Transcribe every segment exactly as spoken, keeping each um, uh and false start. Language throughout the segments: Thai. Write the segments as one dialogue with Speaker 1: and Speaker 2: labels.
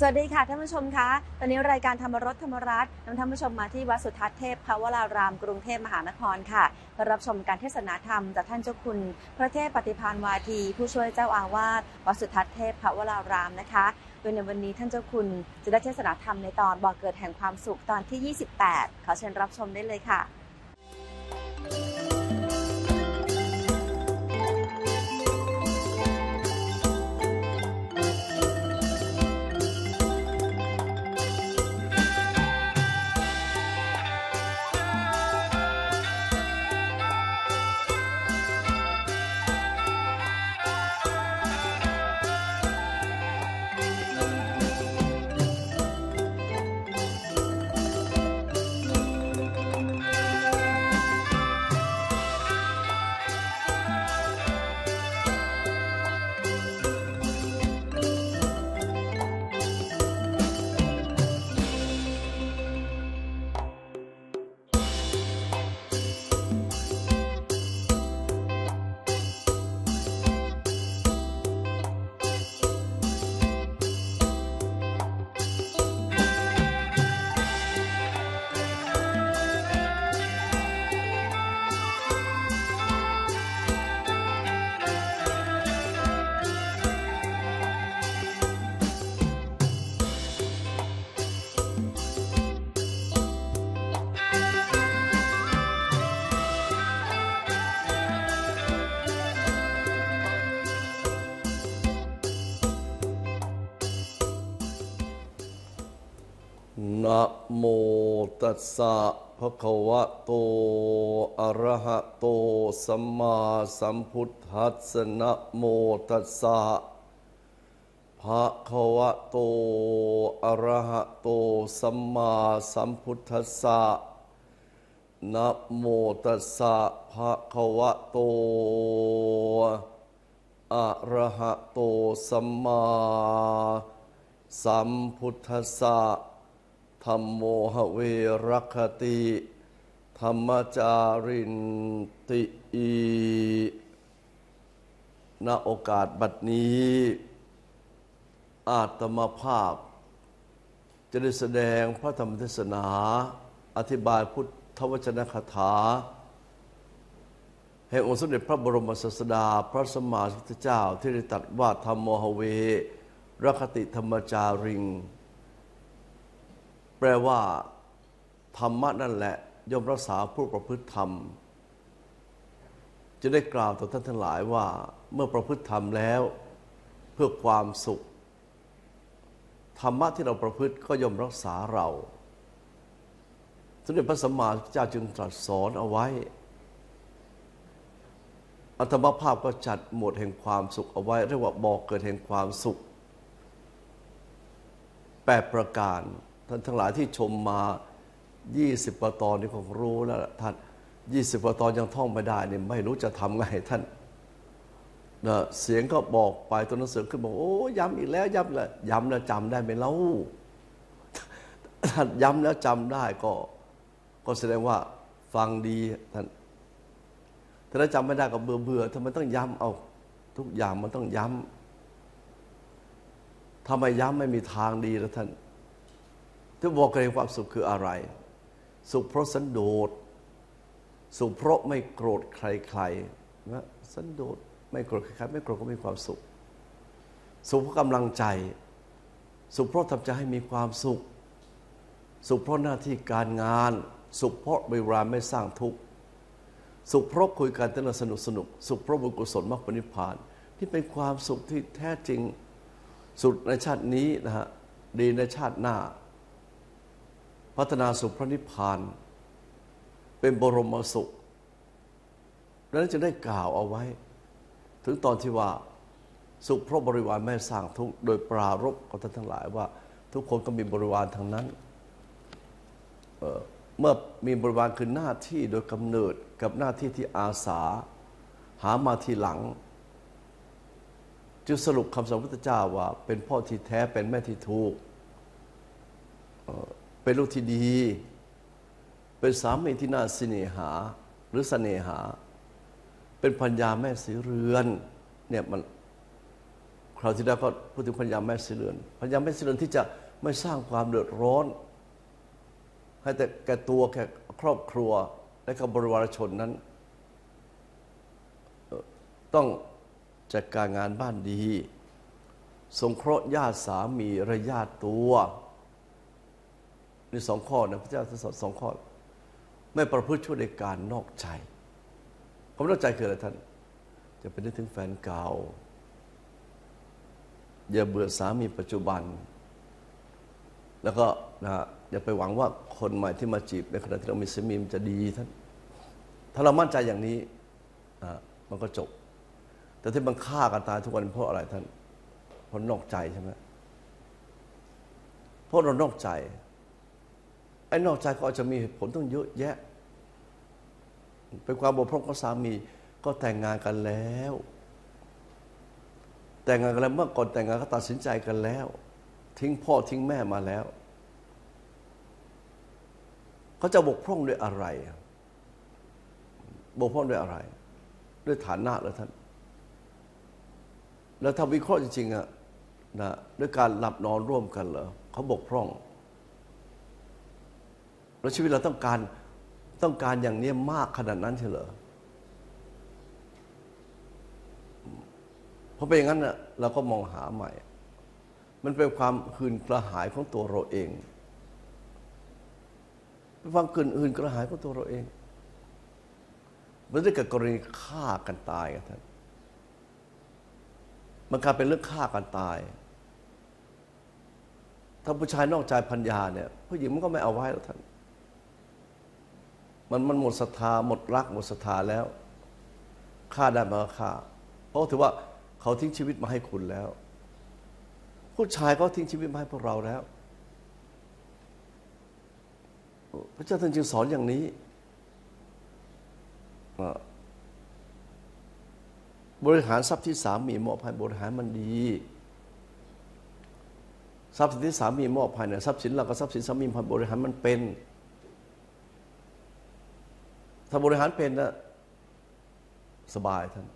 Speaker 1: สวัสดีค่ะท่านผู้ชมคะตอนนี้รายการธรรมรสธรรมรัตน์นำท่านผู้ชมมาที่วัดสุทัศน์เทพภวรารามกรุงเทพมหานครค่ะเพื่อรับชมการเทศนาธรรมจากท่านเจ้าคุณพระเทพปฏิภาณวาทีผู้ช่วยเจ้าอาวาสวัดสุทัศน์เทพภวรารามนะคะโดยในวันนี้ท่านเจ้าคุณจะได้เทศนาธรรมในตอนบ่อเกิดแห่งความสุขตอนที่ยี่สิบแปดขอเชิญรับชมได้เลยค่ะ
Speaker 2: นะโมตัสสะภะคะวะโตอะระหะโตสัมมาสัมพุทธัสสะนะโมตัสสะภะคะวะโตอะระหะโตสัมมาสัมพุทธัสสะนะโมตัสสะภะคะวะโตอะระหะโตสัมมาสัมพุทธัสสะธัมโมหเวรัคติธัมมจารินติอีณโอกาสบัดนี้อาตมาภาพจะได้แสดงพระธรรมเทศนาอธิบายพุทธวจนะคาถาแห่งองค์สมเด็จพระบรมศาสดาพระสัมมาสัมพุทธเจ้าที่ได้ตรัสว่าธัมโมหเวรัคติธัมมจาริงแปลว่าธรรมะนั่นแหละย่อมรักษาผู้ประพฤติธรรมจะได้กล่าวต่อท่านทั้งหลายว่าเมื่อประพฤติธรรมแล้วเพื่อความสุขธรรมะที่เราประพฤติก็ย่อมรักษาเราสมเด็จพระสัมมาสัมพุทธเจ้าจึงตรัสสอนเอาไว้อัตมภาพก็จัดหมวดแห่งความสุขเอาไว้เรียกว่าบ่อเกิดแห่งความสุขแปดประการท่านทั้งหลายที่ชมมายี่สิบกว่าตอนนี่คงรู้แล้วท่านยี่สิบกว่าตอนยังท่องไม่ได้เนี่ยไม่รู้จะทำไงท่านนะเสียงก็บอกไปตัวหนังสือขึ้นบอกโอ้ย้ำอีกแล้วย้ำแล้วย้ำแล้วจำได้ไหมเล่าท่านย้ำแล้วจำได้ก็ก็แสดงว่าฟังดีท่านถ้าจำไม่ได้ก็เบื่อเบื่อทำไมต้องย้ำเอาทุกอย่างมันต้องย้ำทำไมย้ำไม่มีทางดีแล้วท่านที่บอกเกิดความสุขคืออะไรสุขเพราะสันโดษสุขเพราะไม่โกรธใครๆนะสันโดษไม่โกรธใครๆไม่โกรธก็มีความสุขสุขเพราะกำลังใจสุขเพราะทำใจให้มีความสุขสุขเพราะหน้าที่การงานสุขเพราะเวลาไม่สร้างทุกข์สุขเพราะคุยกันแต่ละสนุกสนุกสุขเพราะบุญกุศลมรรคผลนิพพานที่เป็นความสุขที่แท้จริงสุดในชาตินี้นะฮะดีในชาติหน้าพัฒนาสู่พระนิพพานเป็นบรมสุขดังนั้นจะได้กล่าวเอาไว้ถึงตอนที่ว่าสุขเพราะบริวารไม่สร้างทุกข์โดยปรารภกับท่านทั้งหลายว่าทุกคนก็มีบริวารทั้งนั้น เ, เมื่อมีบริวารคือหน้าที่โดยกำเนิดกับหน้าที่ที่อาสาหามาทีหลังจึงสรุปคำสอนพระพุทธเจ้าว่าเป็นพ่อที่แท้เป็นแม่ที่ถูกเป็นลูกที่ดีเป็นสามีที่น่าเสน่หาหรือเสน่หาเป็นภรรยาแม่สีเรือนเนี่ยมันใราวที่แล้วก็พูดถึงพญาแม่สีเรือนพญาแม่สีเรือนที่จะไม่สร้างความเดือดร้อนให้แต่แก่ตัวแก่ครอบครัวและกับบริวารชนนั้นต้องจัดการงานบ้านดีสงเคราะห์ญาติสามีและญาติตัวนี่สองข้อนะพระเจ้าสอนสองข้อไม่ประพฤติชั่วในการนอกใจความนอกใจคืออะไรท่านจะไปนึกถึงแฟนเก่าอย่าเบื่อสามีปัจจุบันแล้วก็นะอย่าไปหวังว่าคนใหม่ที่มาจีบในขณะที่เรามีสามีมันจะดีท่านถ้าเรามั่นใจอย่างนี้นะมันก็จบแต่ที่มันฆ่ากันตายทุกวันเพราะอะไรท่านเพราะนอกใจใช่ไหมเพราะเรานอกใจไอ้นอกใจก็อาจจะมีเหตุผลต้องเยอะแยะเป็นความบกพร่องของสามีก็แต่งงานกันแล้วแต่งงานกันแล้วเมื่อก่อนแต่งงานก็ตัดสินใจกันแล้วทิ้งพ่อทิ้งแม่มาแล้วเขาจะบกพร่องด้วยอะไรบกพร่องด้วยอะไรด้วยฐานะเหรอท่านแล้วถ้าวิเคราะห์จริงๆอะนะด้วยการหลับนอนร่วมกันเหรอเขาบกพร่องแล้วชีวิตเราต้องการต้องการอย่างนี้มากขนาดนั้นใช่เหรอเพราะเป็นอย่างนั้นน่ะเราก็มองหาใหม่มันเป็นความหื่นกระหายของตัวเราเองเป็นความหื่นกระหายของตัวเราเองมันจะเกิดกรณีฆ่ากันตายกันท่านมันกลายเป็นเรื่องฆ่ากันตายถ้าผู้ชายนอกใจภรรยาเนี่ยผู้หญิงมันก็ไม่เอาไว้แล้วท่านมันมันหมดศรัทธาหมดรักหมดศรัทธาแล้วฆ่าได้มาฆ่าเพราะถือว่าเขาทิ้งชีวิตมาให้คุณแล้วผู้ชายเขาทิ้งชีวิตมาให้พวกเราแล้วพระเจ้าท่านจึงสอนอย่างนี้บริหารทรัพย์ที่สามีมอบให้บริหารมันดีทรัพย์สินที่สามีมอบให้เนี่ยทรัพย์สินเรากับทรัพย์สินสามีบริหารมันเป็นถ้าบริหารเป็นนะสบายท่าน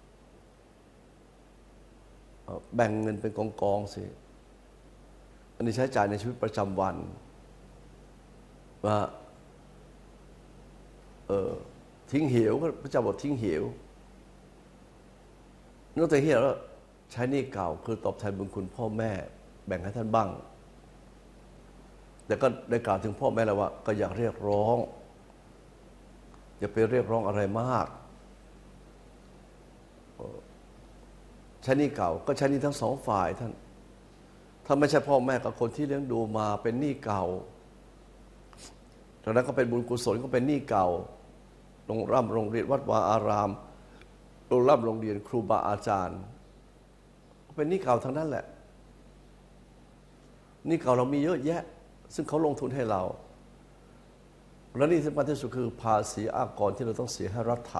Speaker 2: แบ่งเงินเป็นกองๆสิอันนี้ใช้จ่ายในชีวิตประจำวันว่าเออทิ้งเหวก็พระเจ้าบอกทิ้งเหวนอกจากเหวแล้วใช้หนี้เก่าคือตอบแทนบุญคุณพ่อแม่แบ่งให้ท่านบ้างแต่ก็ได้กล่าวถึงพ่อแม่แล้วว่าก็อยากเรียกร้องอย่าไปเรียกร้องอะไรมากใช้หนี้เก่าก็ใช้หนี้ทั้งสองฝ่ายท่านถ้าไม่ใช่พ่อแม่กับคนที่เลี้ยงดูมาเป็นหนี้เก่าดังนั้นก็เป็นบุญกุศลก็เป็นหนี้เก่าโรงร่ำโรงเรียนวัดวาอารามโรงร่ำโรงเรียนครูบาอาจารย์เป็นหนี้เก่าทั้งนั้นแหละหนี้เก่าเรามีเยอะแยะซึ่งเขาลงทุนให้เราและนี่ที่สำคัญที่สุดคือภาษีอากรที่เราต้องเสียให้รัฐะ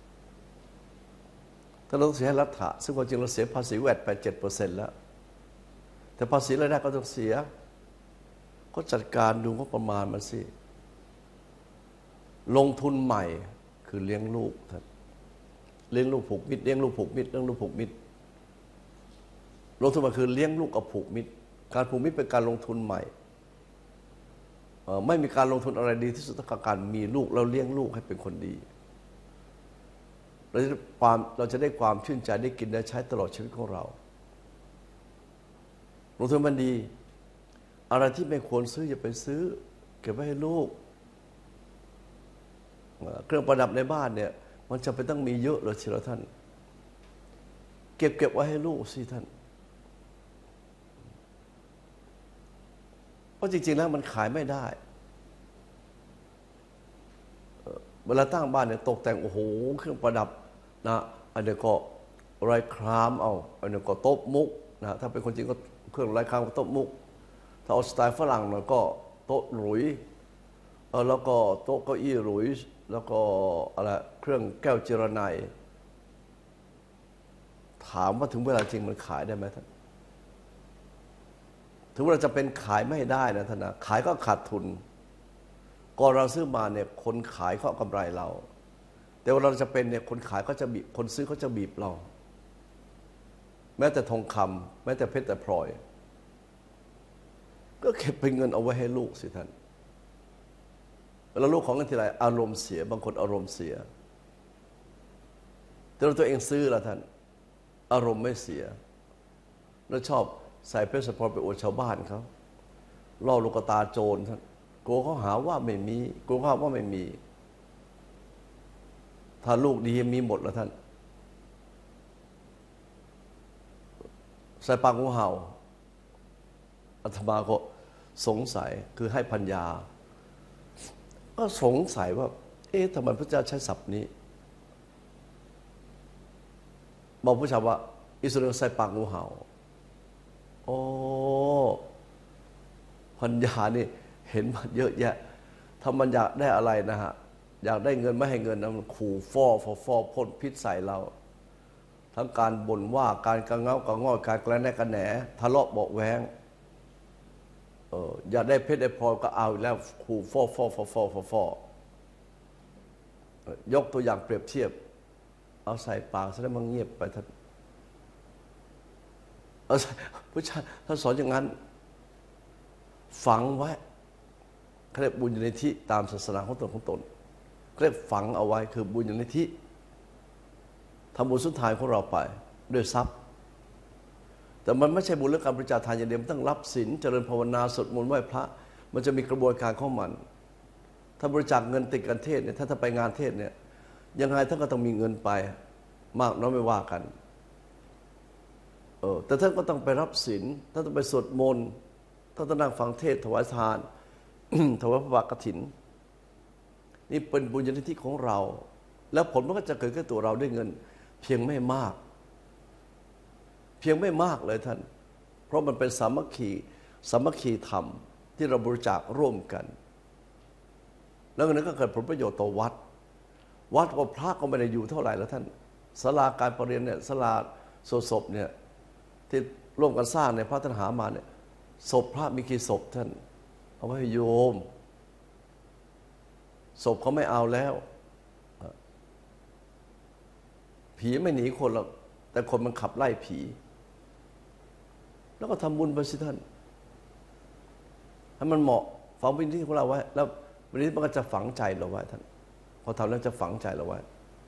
Speaker 2: ถ้าเราต้องเสียให้รัฐะซึ่งความจริงเราเสียภาษีแวดไป เจ็ดเปอร์เซ็นต์ แล้วแต่ภาษีรายได้ก็ต้องเสียก็จัดการดูงบประมาณมันสิลงทุนใหม่คือเลี้ยงลูกท่านเลี้ยงลูกผูกมิตรเลี้ยงลูกผูกมิตรเลี้ยงลูกผูกมิตรลงทุนมาคือเลี้ยงลูกกับผูกมิตรการผูกมิตรเป็นการลงทุนใหม่ไม่มีการลงทุนอะไรดีที่สุดเท่ากับการมีลูกแล้วเลี้ยงลูกให้เป็นคนดีเราจะความเราจะได้ความชื่นใจได้กินได้ใช้ตลอดชีวิตของเราลงทุนมันดีอะไรที่ไม่ควรซื้ออย่าไปซื้อเก็บไว้ให้ลูกเครื่องประดับในบ้านเนี่ยมันจะไปต้องมีเยอะเลยเชียวท่านเก็บเก็บไว้ให้ลูกสิท่านเพราะจริงๆแล้วมันขายไม่ได้เวลาตั้งบ้านเนี่ยตกแต่งโอ้โหเครื่องประดับนะอันนี้ก็ไรครามเอาอันนี้ก็โต๊ะมุกนะถ้าเป็นคนจริงก็เครื่องไรครามก็โต๊ะมุกถ้าเอาสไตล์ฝรั่งหน่อยก็โต๊ะหลุยเออแล้วก็โต๊ะเก้าอี้หลุยแล้วก็อะไรเครื่องแก้วเจรไนถามว่าถึงเวลาจริงมันขายได้ไหมท่านถึงเวลาจะเป็นขายไม่ได้นะท่านนะขายก็ขาดทุนก่อนเราซื้อมาเนี่ยคนขายเขาเอากำไรเราแต่เวลาเราจะเป็นเนี่ยคนขายก็จะบีบคนซื้อเขาจะบีบเราแม้แต่ทองคำแม้แต่เพชรแต่พลอยก็เก็บเป็นเงินเอาไว้ให้ลูกสิท่านแล้วลูกของกันทีไรอารมณ์เสียบางคนอารมณ์เสียแต่เราตัวเองซื้อละท่านอารมณ์ไม่เสียแล้วชอบใส่เพชรพลอยไปอวดชาวบ้านเขาล่อลูกตาโจรท่านกลัวเขาหาว่าไม่มีกลัวเขาว่าไม่มีถ้าลูกดีมีหมดแล้วท่านใส่ปากงูเห่าอาตมาก็สงสัยคือให้ปัญญาก็สงสัยว่าเอ๊ะทำไมพระเจ้าใช้ศัพท์นี้บอกผู้ชายว่าอิสราเอลใส่ปากงูเห่าโอ้ปัญญานี่เห็นมาเยอะแยะถ้ามันอยากได้อะไรนะฮะอยากได้เงินไม่ให้เงินนะมันขู่ฟ้อฟอฟอพ่นพิษใส่เราทั้งการบ่นว่าการกระเงากระง่อยการแกล้งแน่กระแหนทะเลาะเบาะแว้งเอออยากได้เพชรได้พลอยก็เอาแล้วขู่ฟ้อฟ้อฟอฟอฟอฟอยกตัวอย่างเปรียบเทียบเอาใส่ปากซะแล้วมันเงียบไปท่านเอาผู้ชายท่านสอนอย่างนั้นฝังไว้เขาเรียกบุญญาณิธิตามศาสนาของตนของตนเขาเรียกฝังเอาไว้คือบุญญาณิธิทำบุญสุดท้ายของเราไปด้วยทรัพย์แต่มันไม่ใช่บุญเรื่องการบริจาคทานอย่างเดียวมันต้องรับศีลเจริญภาวนาสวดมนต์ไหว้พระมันจะมีกระบวนการของมันถ้าบริจาคเงินติดกันเทศเนี่ยถ้าถ้าไปงานเทศเนี่ยยังไงท่านก็ต้องมีเงินไปมากน้อยไม่ว่ากันเออแต่ท่านก็ต้องไปรับศีลท่านต้องไปสวดมนต์ท่านต้องนั่งฟังเทศถวายทาน ถวายพระบาทกฐินนี่เป็นบุญญาณิธิของเราแล้วผลมันก็จะเกิดขึ้นตัวเราด้วยเงินเพียงไม่มากเพียงไม่มากเลยท่านเพราะมันเป็นสามัคคีสามัคคีธรรมที่เราบริจาคร่วมกันแล้วเงินนั้นก็เกิดผลประโยชน์ต่อวัดวัดกับพระก็ไม่ได้อยู่เท่าไหร่แล้วท่านศาลาการประเรียนเนี่ยศาลาสวดศพเนี่ยที่ร่วมกันสร้างในพระท่านหามาเนี่ยศพพระมีกี่ศพท่านเอาไว้ให้โยมศพเขาไม่เอาแล้วผีไม่หนีคนหรอกแต่คนมันขับไล่ผีแล้วก็ทำบุญไปสิท่านให้มันเหมาะฝังวิญญาณของเราไว้แล้ววันนี้มันก็จะฝังใจเราไว้ท่านพอทำแล้วจะฝังใจเราไว้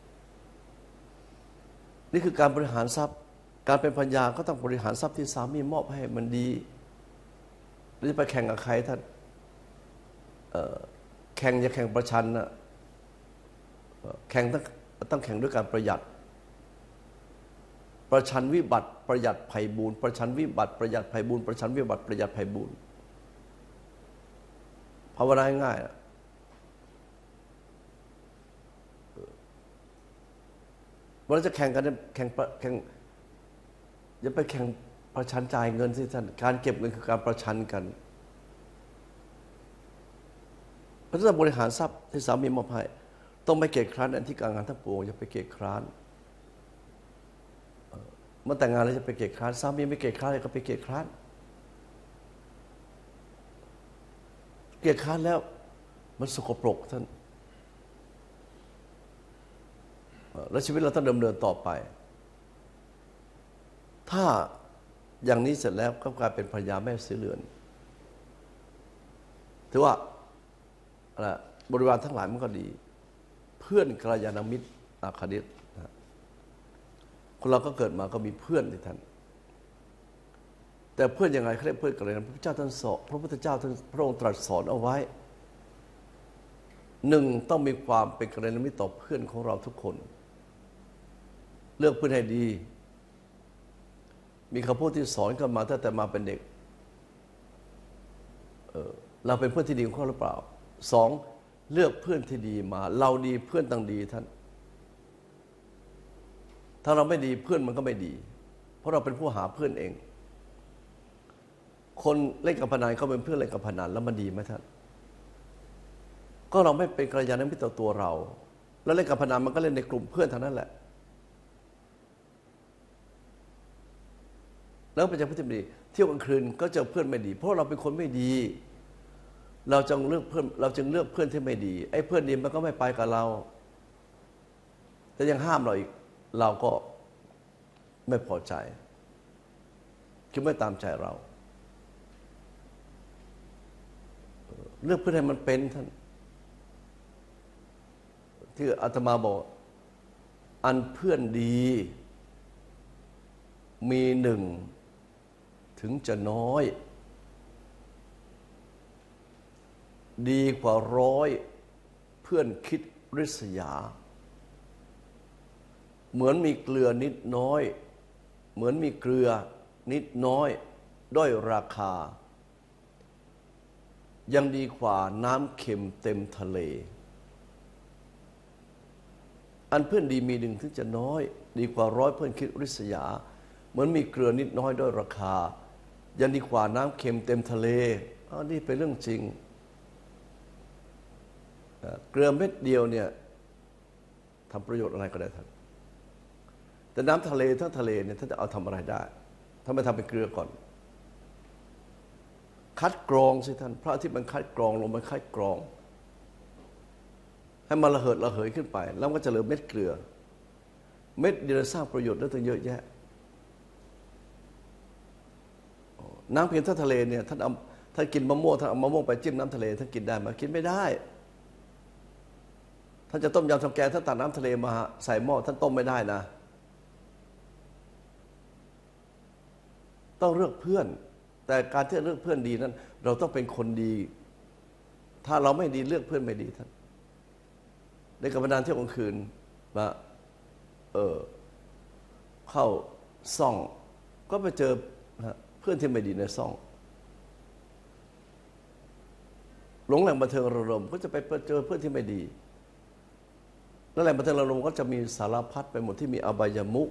Speaker 2: นี่คือการบริหารทรัพย์การเป็นปัญญาก็ต้องบริหารทรัพย์ที่สามีมอบให้มันดีหรือจะไปแข่งกับใครท่านแข่งอย่าแข่งประชันนะแข่งต้องต้องแข่งด้วยการประหยัดประชันวิบัติประหยัดไพบูลย์ประชันวิบัติประหยัดไพบูลย์ประชันวิบัติประหยัดไพบูลย์ภาวนาง่ายๆวันนี้จะแข่งกันแข่งแข่งอย่าไปแข่งประชันจ่ายเงินสิท่านการเก็บเงินคือการประชันกันพระเจ้าบริหารทรัพย์ที่สามีมอบให้ต้องไม่เกียจคร้านอันที่การงานทั้งปวงอย่าไปเกียจคร้านเมื่อแต่งงานแล้วจะไปเกียจคร้านสามีไม่เกียจคร้านเลยก็ไปเกียจคร้านเกียจคร้านแล้วมันสกปรกท่านแล้วชีวิตเราต้องดำเนินต่อไปถ้าอย่างนี้เสร็จแล้วก็กลายเป็นภรรยาแม่เสือเรือนถือว่าบริวารทั้งหลายมันก็ดีเพื่อนกัลยาณมิตรอาคดิษคนเราก็เกิดมาก็มีเพื่อนที่ท่านแต่เพื่อนยังไงเขาเรียกเพื่อนกัลยาณมิตรพระพุทธเจ้าท่านสอนพระพุทธเจ้าท่านพระองค์ตรัสสอนเอาไว้หนึ่งต้องมีความเป็นกัลยาณมิตรต่อเพื่อนของเราทุกคนเลือกเพื่อนให้ดีมีคำพูดที่สอนกันมาตั้งแต่มาเป็นเด็ก เออเราเป็นเพื่อนที่ดีของเขาหรือเปล่าสองเลือกเพื่อนที่ดีมาเราดีเพื่อนต้องดีท่านถ้าเราไม่ดีเพื่อนมันก็ไม่ดีเพราะเราเป็นผู้หาเพื่อนเองคนเล่นการพนันเขาเป็นเพื่อนเล่นการพนันแล้วมันดีไหมท่านก็เราไม่เป็นกัลยาณมิตรต่อตัวเราแล้วเล่นการพนันมันก็เล่นในกลุ่มเพื่อนเท่านั้นแหละแล้วเป็นเจ้าพฤติดีเที่ยวกลางคืนก็เจอเพื่อนไม่ดีเพราะเราเป็นคนไม่ดีเราจึงเลือกเพื่อนเราจึงเลือกเพื่อนที่ไม่ดีไอ้เพื่อนดีมันก็ไม่ไปกับเราแต่ยังห้ามเราอีกเราก็ไม่พอใจคือไม่ตามใจเราเลือกเพื่อให้มันเป็นท่านที่อาตมาบอกอันเพื่อนดีมีหนึ่งถึงจะน้อยดีกว่าร้อยเพื่อนคิดริษยาเหมือนมีเกลือนิดน้อยเหมือนมีเกลือนิดน้อยด้อยราคายังดีกว่าน้ำเค็มเต็มทะเลอันเพื่อนดีมีหนึ่งถึงจะน้อยดีกว่าร้อยเพื่อนคิดริษยาเหมือนมีเกลือนิดน้อยด้อยราคายังดีกว่าน้ำเค็มเต็มทะเลอันนี้เป็นเรื่องจริงเกลือเม็ดเดียวเนี่ยทำประโยชน์อะไรก็ได้ท่านแต่น้ำทะเลทั้งทะเลเนี่ยท่านจะเอาทำอะไรได้ถ้าไม่ทำเป็นเกลือก่อนคัดกรองสิท่านพระที่มันคัดกรองลงมันคัดกรองให้มันระเหิดระเหยขึ้นไปแล้วก็จะเหลือเม็ดเกลือเม็ดเดียวสร้างประโยชน์ได้ตั้งเยอะแยะน้ำเพียงท่าทะเลเนี่ยท่านเอาท่านกินมะม่วงท่านเอามะม่วงไปจิ้มน้ำทะเลท่านกินได้ไหมกินไม่ได้ท่านจะต้มยำทำแกงท่านตักน้ำทะเลมาใส่หม้อท่านต้มไม่ได้นะต้องเลือกเพื่อนแต่การที่เลือกเพื่อนดีนั้นเราต้องเป็นคนดีถ้าเราไม่ดีเลือกเพื่อนไม่ดีท่านในกับพนันเที่ยวกลางคืนมาเออเข้าซ่องก็ไปเจอเพื่อนที่ไม่ดีในซ่องหลงแหล่งบันเทิงระลมก็จะไปเจอเพื่อนที่ไม่ดีแล้วแหล่งบันเทิงระลมก็จะมีสารพัดไปหมดที่มีอบายมุข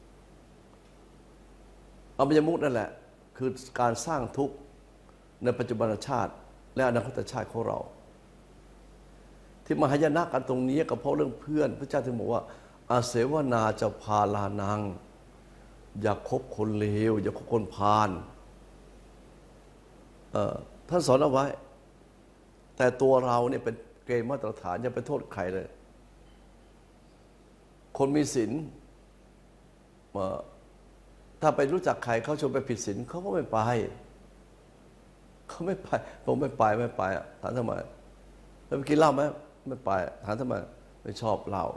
Speaker 2: อบายมุขนั่นแหละคือการสร้างทุกข์ในปัจจุบันชาติและอนาคตชาติของเราที่มหายนะกันตรงนี้ก็เพราะเรื่องเพื่อนพระเจ้าถึงบอกว่าอาเสวนาจะพาลานังอย่าคบคนเลวอย่าคบคนพาลท่านสอนเอาไว้แต่ตัวเราเนี่ยเป็นเกณฑ์มาตรฐานอย่าไปโทษใครเลยคนมีศีลถ้าไปรู้จักใครเขาชวนไปผิดศีลเขาก็ไม่ไปเขาไม่ไปผมไม่ไปไม่ไปถามทำไมไปกินเหล้าไหมไม่ไปถามทำไมไม่ชอบเหล้า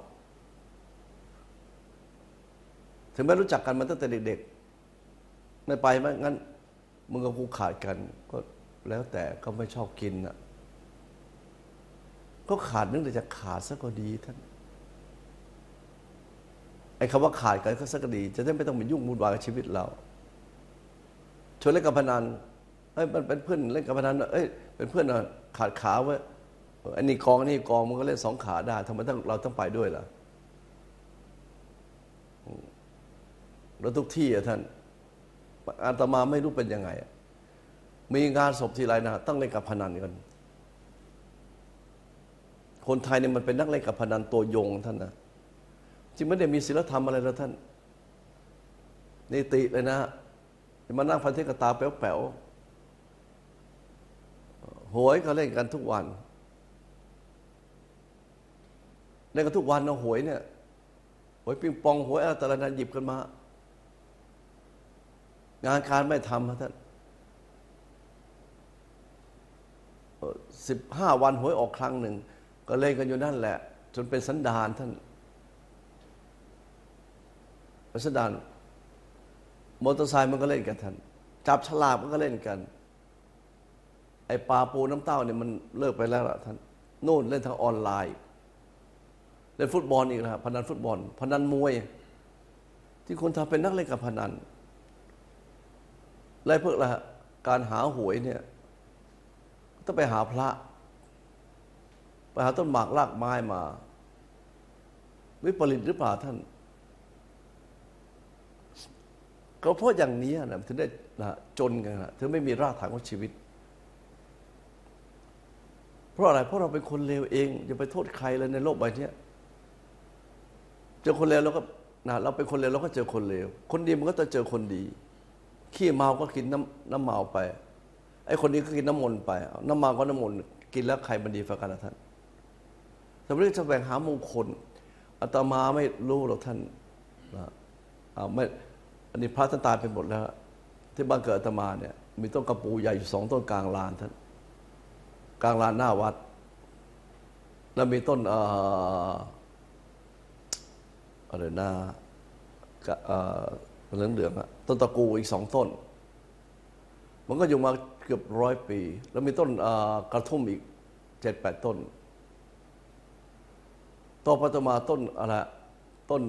Speaker 2: ถึงแม้รู้จักกันมาตั้งแต่เด็กๆไม่ไปไหมงั้นมึงกับกูขาดกันก็แล้วแต่เขาไม่ชอบกินอ่ะก็ขาดนึกแต่จะขาดซะก็ดีท่านไอ้คำว่าขาดกันก็ซะก็ดีจะได้ไม่ต้องมายุ่งวุ่นวายกับชีวิตเราชวนเล่นการพนันเอ้ยมันเป็นเพื่อนเล่นการพนันเอ้ยเป็นเพื่อนขาดขาไว้อันนี้กองอันนี้กองมันก็เล่นสองขาได้ทำไมต้องเราต้องไปด้วยล่ะแล้วทุกที่อ่ะท่านอาตมาไม่รู้เป็นยังไงมีงานศพทีไรนะต้องเล่นการพนันกันคนไทยเนี่ยมันเป็นนักเล่นการพนันตัวยงท่านนะจริงไม่ได้มีศีลธรรมอะไรแล้วท่านนิติเลยนะมานั่งพันเทกตาแป๋วๆหวยก็เล่นกันทุกวันเล่นกันทุกวันนะหวยเนี่ยหวยปิงปองหวยอะไรแต่ละนั้นหยิบกันมางานการไม่ทำท่านสิบห้าวันหวยออกครั้งหนึ่งก็เล่นกันอยู่นั่นแหละจนเป็นสันดานท่านเป็นสันดานมอเตอร์ไซค์มันก็เล่นกันท่านจับฉลากมันก็เล่นกันไอ้ปลาปูน้ำเต้าเนี่ยมันเลิกไปแล้วล่ะท่านโน่นเล่นทางออนไลน์เล่นฟุตบอลอีกแล้วพนันฟุตบอลพนันมวยที่คนทำเป็นนักเล่นการพนันและเพื่อละการหาหวยเนี่ยต้องไปหาพระไปหาต้นหมากรากไม้มาวิปริตหรือเปล่าท่านก็เพราะอย่างนี้นะถึงได้นะจนกันนะถึงไม่มีรากฐานของชีวิตเพราะอะไรเพราะเราเป็นคนเลวเองอย่าไปโทษใครเลยในโลกใบนี้เจอคนเลวเราก็นะเราเป็นคนเลวเราก็เจอคนเลวคนดีมันก็จะเจอคนดีขี้เมาก็กินน้ำน้ำเมาไปไอ้คนนี้ก็กินน้ำมนต์ไปน้ำเมาก็น้ำมนต์กินแล้วใครมันดีฝ่ากันนะท่านแต่เรื่องจะแบ่งหามงคลอาตมาไม่รู้หรอกท่านนะไม่อันนี้พระท่านตายไปหมดแล้วทที่บ้านเกิดอาตมาเนี่ยมีต้นกระปูใหญ่อยู่สองต้นกลางลานท่านกลางลานหน้าวัดแล้วมีต้นเอ่ออะไรนะเอ่อเหลืองเหลืองอะต้นตะกูอีกสองต้นมันก็อยู่มาเกือบร้อยปีแล้วมีต้นกระทุ่มอีกเจ็ดแปดต้นต่อไปต่อมาต้นอะไรต้น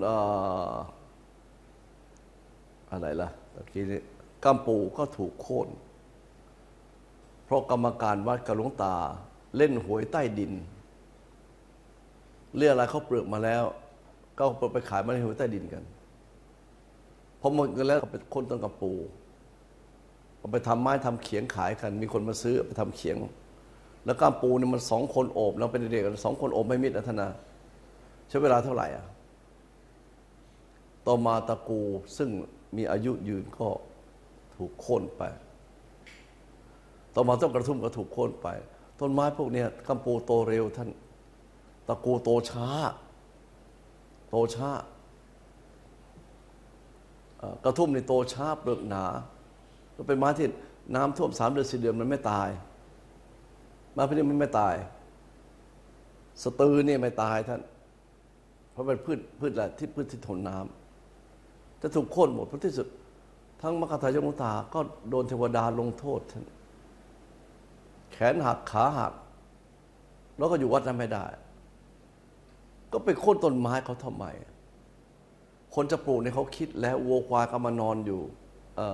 Speaker 2: อะไรล่ะตะกี้นี้กัมปูก็ถูกโค่นเพราะกรรมการวัดกับหลวงตาเล่นหวยใต้ดินเรียกอะไรเขาเปลือกมาแล้วก็ไปขายมาในหวยใต้ดินกันพอหมดเงินแล้วก็ไปโค่นต้นกัมปูเอาไปทำไม้ทำเขียงขายกันมีคนมาซื้อไปทำเขียงแล้วกัมปูเนี่ยมันสองคนโอบแล้วเป็นเด็กๆสองคนโอบไม่มิดนะท่านนะใช้เวลาเท่าไหร่อ่ะต่อมาตะกูซึ่งมีอายุยืนก็ถูกโค่นไปต่อมาต้นกระทุ่มก็ถูกโค่นไปต้นไม้พวกนี้กัมปูโตเร็วท่านตะกูโตช้าโตช้ากระทุ่มในโตช้าเปลือกหนาก็เป็นไม้ที่น้ำท่วมสามเดือนสี่เดือนมันไม่ตายไม้พวกนี้มันไม่ตายสตือเนี่ยไม่ตายท่านเพราะเป็นพืชพืชอะไรที่พืชที่ทนน้ำจะถูกโค่นหมดเพราะที่สุดทั้งมคธายกหลวงตาก็โดนเทวดาลงโทษท่านแขนหักขาหักแล้วก็อยู่วัดนั้นไม่ได้ก็ไปโค่นต้นไม้เขาทำไมคนจะปลูกเนี่ยเขาคิดแล้ววัวควายก็มานอนอยู่เอ่อ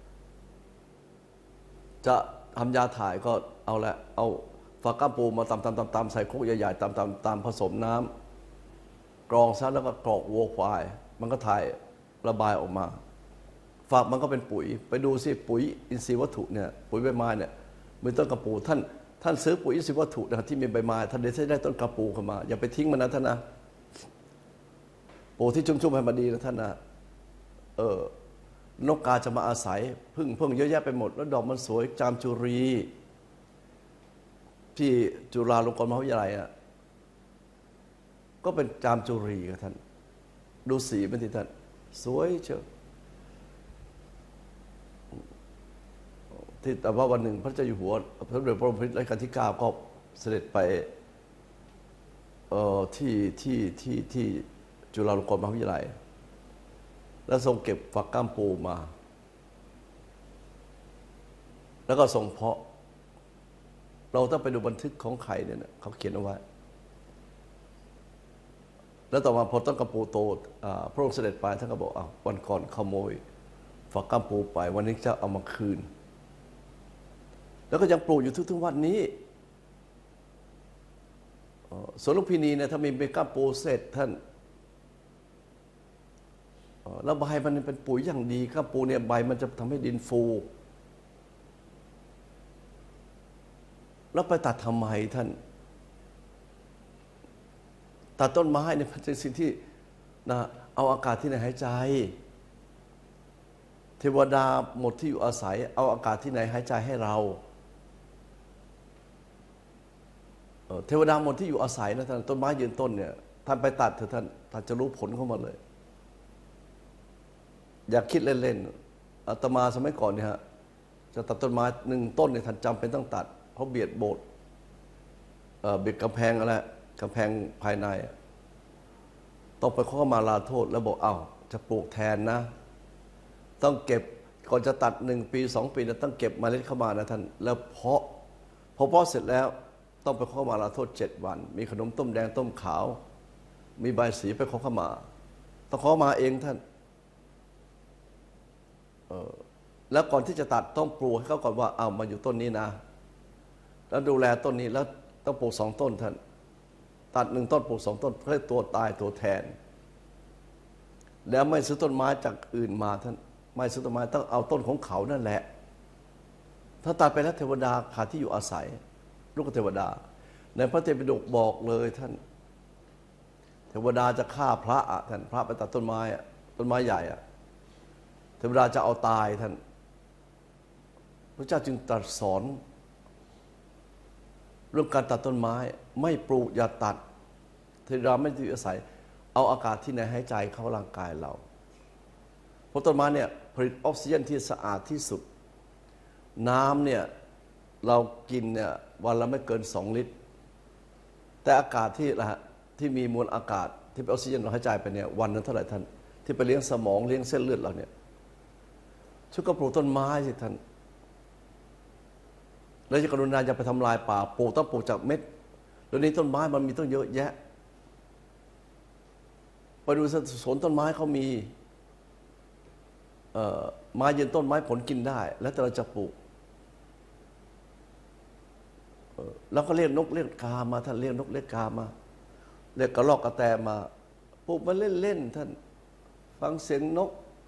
Speaker 2: จะทำยาถ่ายก็เอาละเอาฝากก้ามปูมาตำตำตำตำใส่คุกใหญ่ๆตำตำตำผสมน้ำกรองซะแล้วก็กรอกวัวควายมันก็ถ่ายระบายออกมาฝากมันก็เป็นปุ๋ยไปดูสิปุ๋ยอินทรีย์วัตถุเนี่ยปุ๋ยใบไม้เนี่ยมีต้นกระปูท่านท่านซื้อปุ๋ยอินทรีย์วัตถุนะครับที่มีใบไม้ท่านได้ได้ต้นกระปูเข้ามาอย่าไปทิ้งมันนะท่านนะปูที่ชุ่มๆให้มันดีนะท่านนะเออนกกาจะมาอาศัยพึ่งพึ่งเยอะแยะไปหมดแล้วดอกมันสวยจามจุรีที่จุฬาลงกรณ์มหาวิทยาลัยอ่ะก็เป็นจามจุรีครับท่านดูสีมันที่ท่านสวยเชียวที่แต่ว่าวันหนึ่งพระเจ้าอยู่หัวพระเดชพระบรมรัชกาลที่เก้าก็เสด็จไปเอ่อที่ที่ที่ที่จุฬาลงกรณ์มหาวิทยาลัยแล้วทรงเก็บฝักก้ามปูมาแล้วก็ทรงเพาะเราต้องไปดูบันทึกของใครเนี่ยนะเขาเขียนเอาไว้แล้วต่อมาพอต้นกัมปูโตพระองค์เสด็จไปท่านก็บอกอ่ะวันก่อนขโมยฝักกัมปูไปวันนี้จะเอามาคืนแล้วก็ยังปลูกอยู่ทุกๆวันนี้สวนลุมพินีเนี่ยถ้ามีเบกัมปูเสร็จท่านแล้วใบมันเป็นปุ๋ยอย่างดีกัมปูเนี่ยใบมันจะทำให้ดินฟูแล้วไปตัดทำไมท่านตัดต้นไม้เนี่ยเป็นสิ่งที่นะเอาอากาศที่ไหนหายใจเทวดาหมดที่อยู่อาศัยเอาอากาศที่ไหนหายใจให้เราเทวดาหมดที่อยู่อาศัยนะท่านต้นไม้ยืนต้นเนี่ยท่านไปตัดเถอะท่านท่านจะรู้ผลของมันเลยอย่าคิดเล่นๆอาตมาสมัยก่อนเนี่ยฮะจะตัดต้นไม้หนึ่งต้นเนี่ยท่านจำเป็นต้องตัดเพราะเบียดโบสถ์เบียดกำแพงอะไรกำแพงภายในต้องไปขอมาลาโทษแล้วบอกเอ้าจะปลูกแทนนะต้องเก็บก่อนจะตัดหนึ่งปีสองปีนะต้องเก็บเมล็ดเข้ามานะท่านแล้วเพาะพอเพาะเสร็จแล้วต้องไปขอมาลาโทษเจ็ดวันมีขนมต้มแดงต้มขาวมีใบสีไปขอเข้ามาต้องขอมาเองท่านแล้วก่อนที่จะตัดต้องปลูกให้เขาก่อนว่าเอามาอยู่ต้นนี้นะแล้วดูแลต้นนี้แล้วต้องปลูกสองต้นท่านตัดหนึ่งต้นปลูกสองต้นเพื่อตัวตายตัวแทนแล้วไม่ซื้อต้นไม้จากอื่นมาท่านไม่ซื้อต้นไม้ต้องเอาต้นของเขานั่นแหละถ้าตัดไปแล้วเทวดาขาดที่อยู่อาศัยลูกเทวดาในพระเตปิฎกบอกเลยท่านเทวดาจะฆ่าพระอ่ะท่านพระไปตัดต้นไม้อ่ะต้นไม้ใหญ่อ่ะเทวดาจะเอาตายท่านพระเจ้าจึงตรัสสอนเรื่องการตัดต้นไม้ไม่ปลูกอย่าตัดเทวดาไม่ที่อาศัยเอาอากาศที่ไหนหายใจเข้าร่างกายเราเพราะต้นไม้เนี่ยผลิตออกซิเจนที่สะอาดที่สุดน้ำเนี่ยเรากินเนี่ยวันละไม่เกินสองลิตรแต่อากาศที่นะฮะที่มีมวลอากาศที่เป็นออกซิเจนเราหายใจไปเนี่ยวันนึงเท่าไหร่ท่านที่ไปเลี้ยงสมองเลี้ยงเส้นเลือดเราเนี่ยช่วยก็ปลูกต้นไม้สิท่านแล้วจะกรุณาอย่าไปทำลายป่าปลูกต้องปลูกจากเม็ดแล้วนี้ต้นไม้มันมีต้องเยอะแยะไปดูสวนต้นไม้เขามีไม้ยืนต้นไม้ผลกินได้แล้วแต่เราจะปลูกแล้วก็เรียกนกเรียกกามาท่านเรียกนกเรียกกามาเรียกกระรอกกระแตมาปลูกมาเล่นๆท่านฟังเสียงนก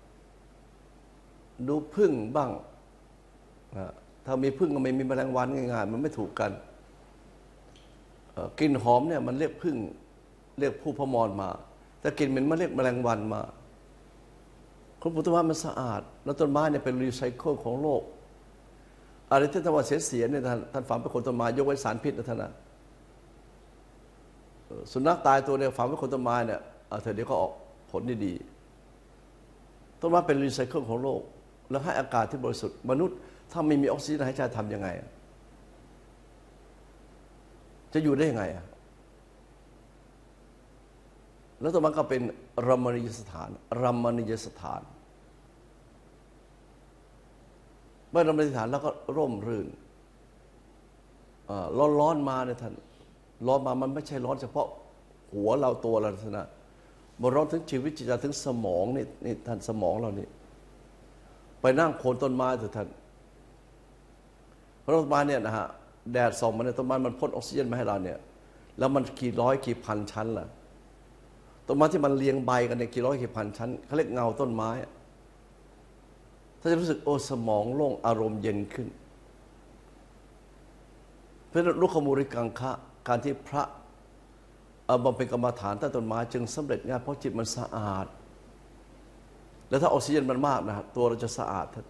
Speaker 2: ดูผึ้งบ้างถ้ามีผึ้งก็ไม่มีแมลงวันง่ายๆมันไม่ถูกกันกลิ่นหอมเนี่ยมันเรียกผึ้งเรียกผู้พมรมาแต่กลิ่นเหม็นมันเรียกแมลงวันมาคุณปลูกต้นไม้มันสะอาดแล้วต้นไม้เนี่ยเป็นรีไซเคิลของโลกอะไรที่ท่านว่าเสียๆเนี่ยท่านท่านฝังไปคนต้นไม้ยกไว้สารพิษนะท่านนะสุนัขตายตัวเนี่ยฝังไว้คนต้นไม้เนี่ยเธอเดี๋ยวก็ออกผลดีๆต้นไม้เป็นรีไซเคิลของโลกแล้วให้อากาศที่บริสุทธิ์มนุษย์ถ้าไม่มีออกซิเจนหายใจทำยังไงจะอยู่ได้ยังไงแล้วต้นไม้ก็เป็นรัมมณียสถานรัมมณียสถานเมื่อรัมมณียสถานแล้วก็ร่มรื่นร้อนร้อนมาเนี่ยท่านร้อนมามันไม่ใช่ร้อนเฉพาะหัวเราตัวเรานะมันร้อนถึงชีวิตจิตใจถึงสมองนี่นี่ท่านสมองเรานี่ไปนั่งโคนต้นไม้เถอะท่านเพราะต้นไม้เนี่ยนะฮะแดดส่องมาเนี่ยต้นไม้มันพ่นออกซิเจนมาให้เราเนี่ยแล้วมันกี่ร้อยกี่พันชั้นล่ะต้นไม้ที่มันเรียงใบกันเนี่ยกี่ร้อยกี่พันชั้นเขาเรียกเงาต้นไม้ถ้าจะรู้สึกโอ้สมองโล่งอารมณ์เย็นขึ้นเพราะลุคมูริกังคะการที่พระเอาบำเพ็ญกรรมฐานใต้ต้นไม้จึงสำเร็จง่ายเพราะจิตมันสะอาดแล้วถ้าออกซิเจนมันมากนะตัวเราจะสะอาดท่าน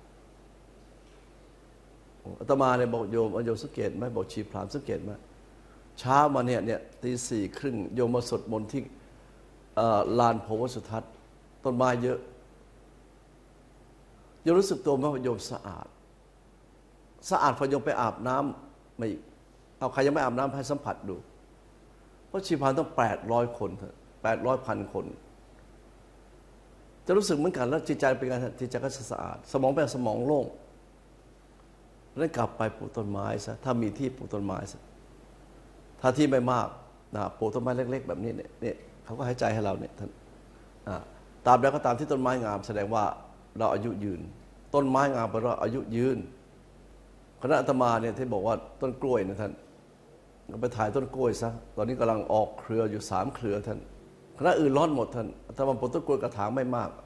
Speaker 2: อาตมาเนี่ยบอกโยมโยมสังเกตไหมบอกชีพรามสังเกตไหมเช้ามาเนี่ยเนี่ยตีสี่ครึ่งโยมมาสวดมนต์ที่ลานโพวสุทัศน์ต้นไม้เยอะโยมรู้สึกตัวไหมว่าโยมสะอาดสะอาดพอโยมไปอาบน้ำไม่เอาใครยังไม่อาบน้ำให้สัมผัสดูเพราะชีพรามต้องแปดร้อยคนแปดร้อยพันคนจะรู้สึกเหมือนกันแล้วจิตใจเป็นการจิตใจก็สะอาดสมองเป็นสมองโล่งแล้วกลับไปปลูกต้นไม้ซะถ้ามีที่ปลูกต้นไม้ซะถ้าที่ไม่มากนะปลูกต้นไม้เล็กๆแบบนี้เนี่ยเนี่ยเขาก็ให้ใจให้เราเนี่ยท่านตามแล้วก็ตามที่ต้นไม้งามแสดงว่าเราอายุยืนต้นไม้งามแปลว่าอายุยืนคณะอาตมาเนี่ยที่บอกว่าต้นกล้วยนะท่านก็ไปถ่ายต้นกล้วยซะตอนนี้กำลังออกเครืออยู่สามเครือท่านคณะอื่นร้อนหมดท่านอาตมาปลูกต้นกล้วยกระถางไม่มาก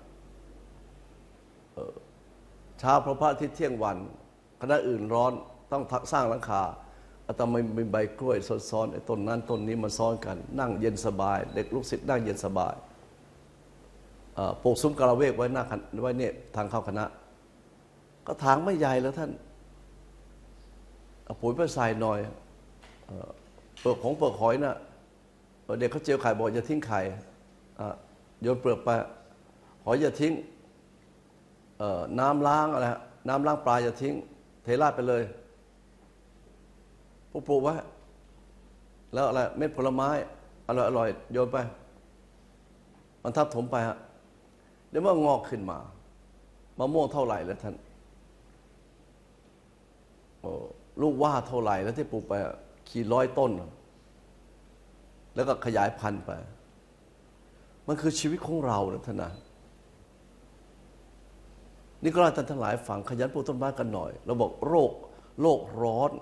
Speaker 2: เช้าพระพระอาทิตย์เที่ยงวันคณะอื่นร้อนต้องสร้างหลังคาอาตมามีใบกล้วยซ้อนๆไอ้ต้นนั้นต้นนี้มาซ้อนกันนั่งเย็นสบายเด็กลูกศิษย์นั่งเย็นสบายปลูกซุ้มกระเวกไว้หน้าไว้เนี่ยทางเข้าคณะก็ถางไม่ใหญ่แล้วท่านปุ๋ยไปใส่หน่อยเปลือกของเปลือกหอยน่ะเด็กเขาเจียวไข่บอกอย่าทิ้งไข่โยนเปลือกไปหอยอย่าทิ้งน้ำล้างอะไรน้ำล้างปลาอย่าทิ้งเทราดไปเลยปลูกไว้แล้วอะไรเม็ดผลไม้อร่อยอร่อยโยนไปมันทับถมไปฮะเดี๋ยวมันงอกขึ้นมามะม่วงเท่าไหร่แล้วท่านลูกว่าเท่าไหร่แล้วที่ปลูกไปกี่ร้อยต้นแล้วก็ขยายพันธุ์ไปมันคือชีวิตของเรานะท่านนะนี่ก็ท่านทั้งหลายฟังขยันปลูกต้นไม้กันหน่อยเราบอกโรคโลกร้อน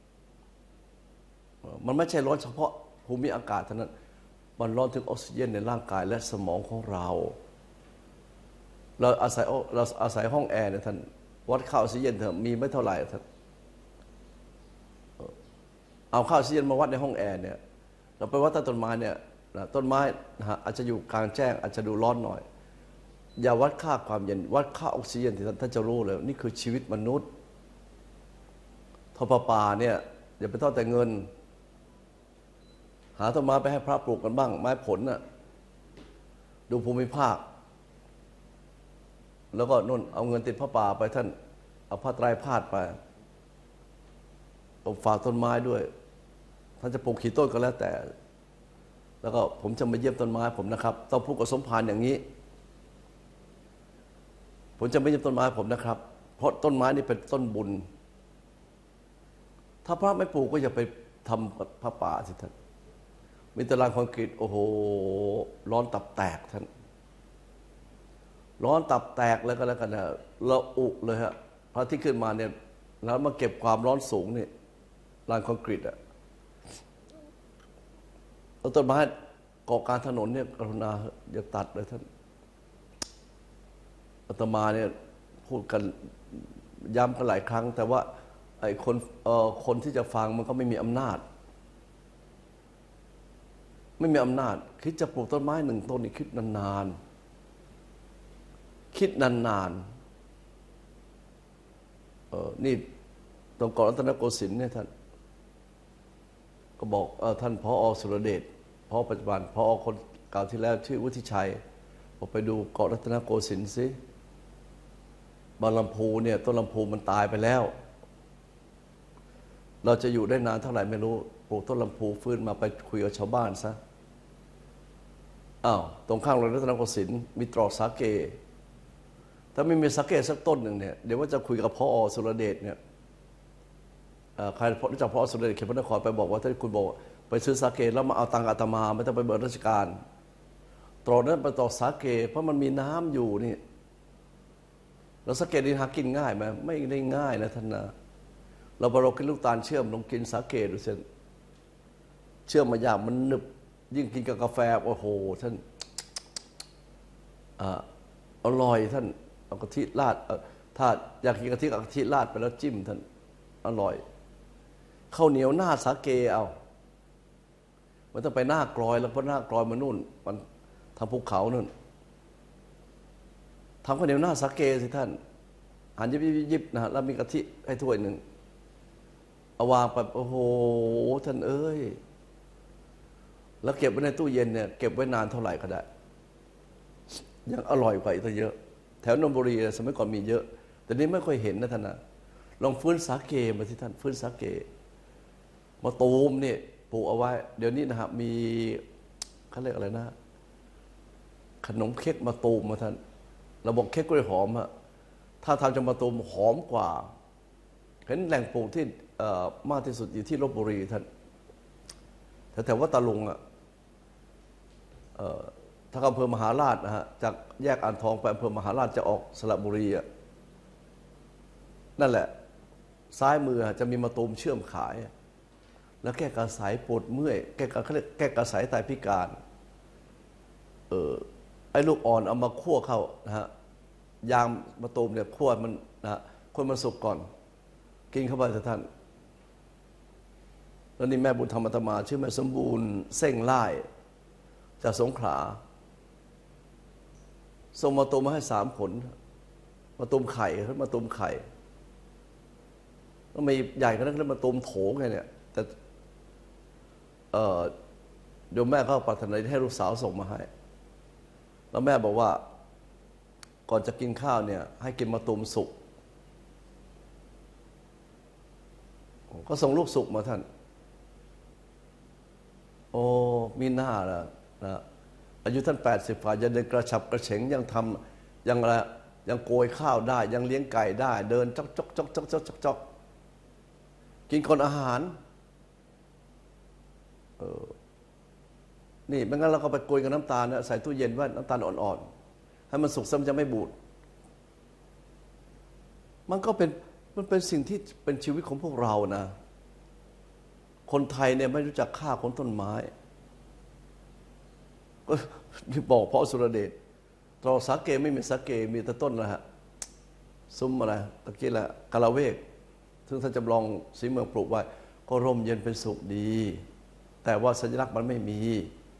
Speaker 2: มันไม่ใช่ร้อนเฉพาะภูมิอากาศเท่านั้นมันร้อนถึงออกซิเจนในร่างกายและสมองของเราเราอาศัยเราอาศัยห้องแอร์เนี่ยท่านวัดค่าออกซิเจนเถอะมีไม่เท่าไหร่ท่านเอาค่าออกซิเจนมาวัดในห้องแอร์เนี่ยเราไปวัดใต้ต้นไม้เนี่ยต้นไม้นะฮะอาจจะอยู่กลางแจ้งอาจจะดูร้อนหน่อยอย่าวัดค่าความเย็นวัดค่าออกซิเจนที่ท่านจะรู้เลยนี่คือชีวิตมนุษย์ทอประปาเนี่ยอย่าไปทอดแต่เงินหาต้นไม้ไปให้พระปลูกกันบ้างไม้ผลน่ะดูภูมิภาคแล้วก็นุ่นเอาเงินติดพระป่าไปท่านเอาผ้าไตรพาดไปผมฝากต้นไม้ด้วยท่านจะปลูกกี่ต้นก็แล้วแต่แล้วก็ผมจะมาเยี่ยมต้นไม้ผมนะครับต้องพูดกับสมภารอย่างนี้ผมจะไม่เยี่ยมต้นไม้ผมนะครับเพราะต้นไม้นี่เป็นต้นบุญถ้าพระไม่ปลูกก็อย่าไปทำพระป่าสิท่านมีตารางคอนกรีตโอ้โหร้อนตับแตกท่านร้อนตับแตกแล้วก็แล้วกันนะระอุเลยฮะพระที่ขึ้นมาเนี่ยแล้วมาเก็บความร้อนสูงนี่ลานคอนกรีตอะแล้วต้นไม้เกาะกลางถนนเนี่ยกรุณาอย่าตัดเลยท่านอาตมาเนี่ยพูดกันย้ำกันหลายครั้งแต่ว่าไอ้คนเอ่อคนที่จะฟังมันก็ไม่มีอำนาจไม่มีอำนาจคิดจะปลูกต้นไม้หนึ่งต้นนี่คิดนานๆคิดนานๆเออนี่ตรงก่อนรัตนโกสินทร์เนี่ยท่านก็บอกเออท่านผอ.สุรเดชผอ.ปัจจุบันผอ.คนเก่าที่แล้วชื่อวุฒิชัยบอกไปดูเกาะรัตนโกสินทร์สิบางลำพูเนี่ยต้นลำพูมันตายไปแล้วเราจะอยู่ได้นานเท่าไหร่ไม่รู้ปลูกต้นลำพูฟื้นมาไปคุยกับชาวบ้านซะอ้าวตรงข้างโรงเรียนรัตนโกสินทร์มีตรอกสาเกถ้าไม่มีสาเกสักต้นหนึ่งเนี่ยเดี๋ยวว่าจะคุยกับผอ.สุรเดชเนี่ยใครรู้จักผอ.สุรเดชเขตพระนครไปบอกว่าถ้าคุณบอกไปซื้อสาเกแล้วมาเอาตังค์อาตมาไม่ต้องไปเบิกราชการตรอกนั้นไปตรอกสาเกเพราะมันมีน้ำอยู่นี่แล้วสาเกนี่หากินง่ายไหมไม่ได้ง่ายนะท่านนะเราพอเรากินลูกตาลเชื่อมลองกินสาเกดูเช่นเชื่อมมายากมันหนึบยิ่งกินกับกาแฟโอ้โหท่านอ่าอร่อยท่านเอากะทิราดถ้าอยากกินกะทิกับกะทิราดไปแล้วจิ้มท่านอร่อยข้าวเหนียวหน้าสาเกเอามันต้องไปหน้ากรอยแล้วเพราะหน้ากรอยมันนู่นมันทางภูเขานู่นทำข้าวเหนียวหน้าสาเกสิท่านหั่นยิบๆๆนะฮะแล้วมีกะทิให้ถ้วยหนึ่งเอาวางไปโอ้โหท่านเอ้ยแล้วเก็บไว้ในตู้เย็นเนี่ยเก็บไว้นานเท่าไหร่ก็ได้ยังอร่อยกว่าอีกเยอะแถวนนทบุรีสมัยก่อนมีเยอะแต่นี้ไม่ค่อยเห็นนะท่านนะลองฟื้นสาเกมาสิท่านฟื้นสาเกมาตูมเนี่ยปลูกเอาไว้เดี๋ยวนี้นะฮะมีเขาเรียกอะไรนะขนมเค้กมาตูมมาท่านเราบอกเค้กกล้วยหอมอะถ้าทำจะมาตูมหอมกว่าเห็นแหล่งปลูกที่มากที่สุดอยู่ที่ลพบุรีท่านแถวๆวัดตะลุงอะถ้าอำเภอมหาราชนะฮะจากแยกอ่างทองไปอำเภอมหาราชจะออกสระบุรีอะนั่นแหละซ้ายมือจะมีมะตูมเชื่อมขายแล้วแก้กระสายปวดเมื่อยแก้กระเขาเรียกแก้กระสายไตพิการเออไอ้ลูกอ่อนเอามาคั่วเข้านะฮะยางมะตูมเนี่ยคั่วมันนะฮะคนมันสุกก่อนกินเข้าไปเถอะท่านแล้วนี่แม่บุญธรรมอาตมาชื่อแม่สมบูรณ์เส้งไล่จากสงขลาส่งมะตูมมาให้สามผลมะตูมไข่ขึ้นมะตูมไข่แล้วมีใหญ่ขนาดนั้นมะตูมโถงไงเนี่ยแต่เออเดี๋ยวแม่เขาปรารถนาให้ลูกสาวส่งมาให้แล้วแม่บอกว่าก่อนจะกินข้าวเนี่ยให้กินมะตูมสุกก็ส่งลูกสุกมาท่านโอ้มีหน้าละนะอายุท่านแปดสิบฝ่ายังเดินกระฉับกระเฉงยังทำยังอะไรยังโกยข้าวได้ยังเลี้ยงไก่ได้เดินจอกจอกจอกจอกจอกจอกจอกกินก่อนอาหารเออนี่ไม่งั้นเราก็ไปโกยกับน้ำตาลนะใส่ตู้เย็นไว้น้ำตาลอ่อนๆให้มันสุกซ้ำจะไม่บูดมันก็เป็นมันเป็นสิ่งที่เป็นชีวิตของพวกเรานะคนไทยเนี่ยไม่รู้จักค่าของต้นไม้ก็ที่บอกเพราะสุรเดชตรอสาเกไม่มีสาเกมีแต่ต้นนะฮะซุ้มอะไรตะกี้แหละกะละเวกซึ่งท่านจำลองศรีเมืองปลูกไว้ก็ร่มเย็นเป็นสุขดีแต่ว่าสัญลักษณ์มันไม่มี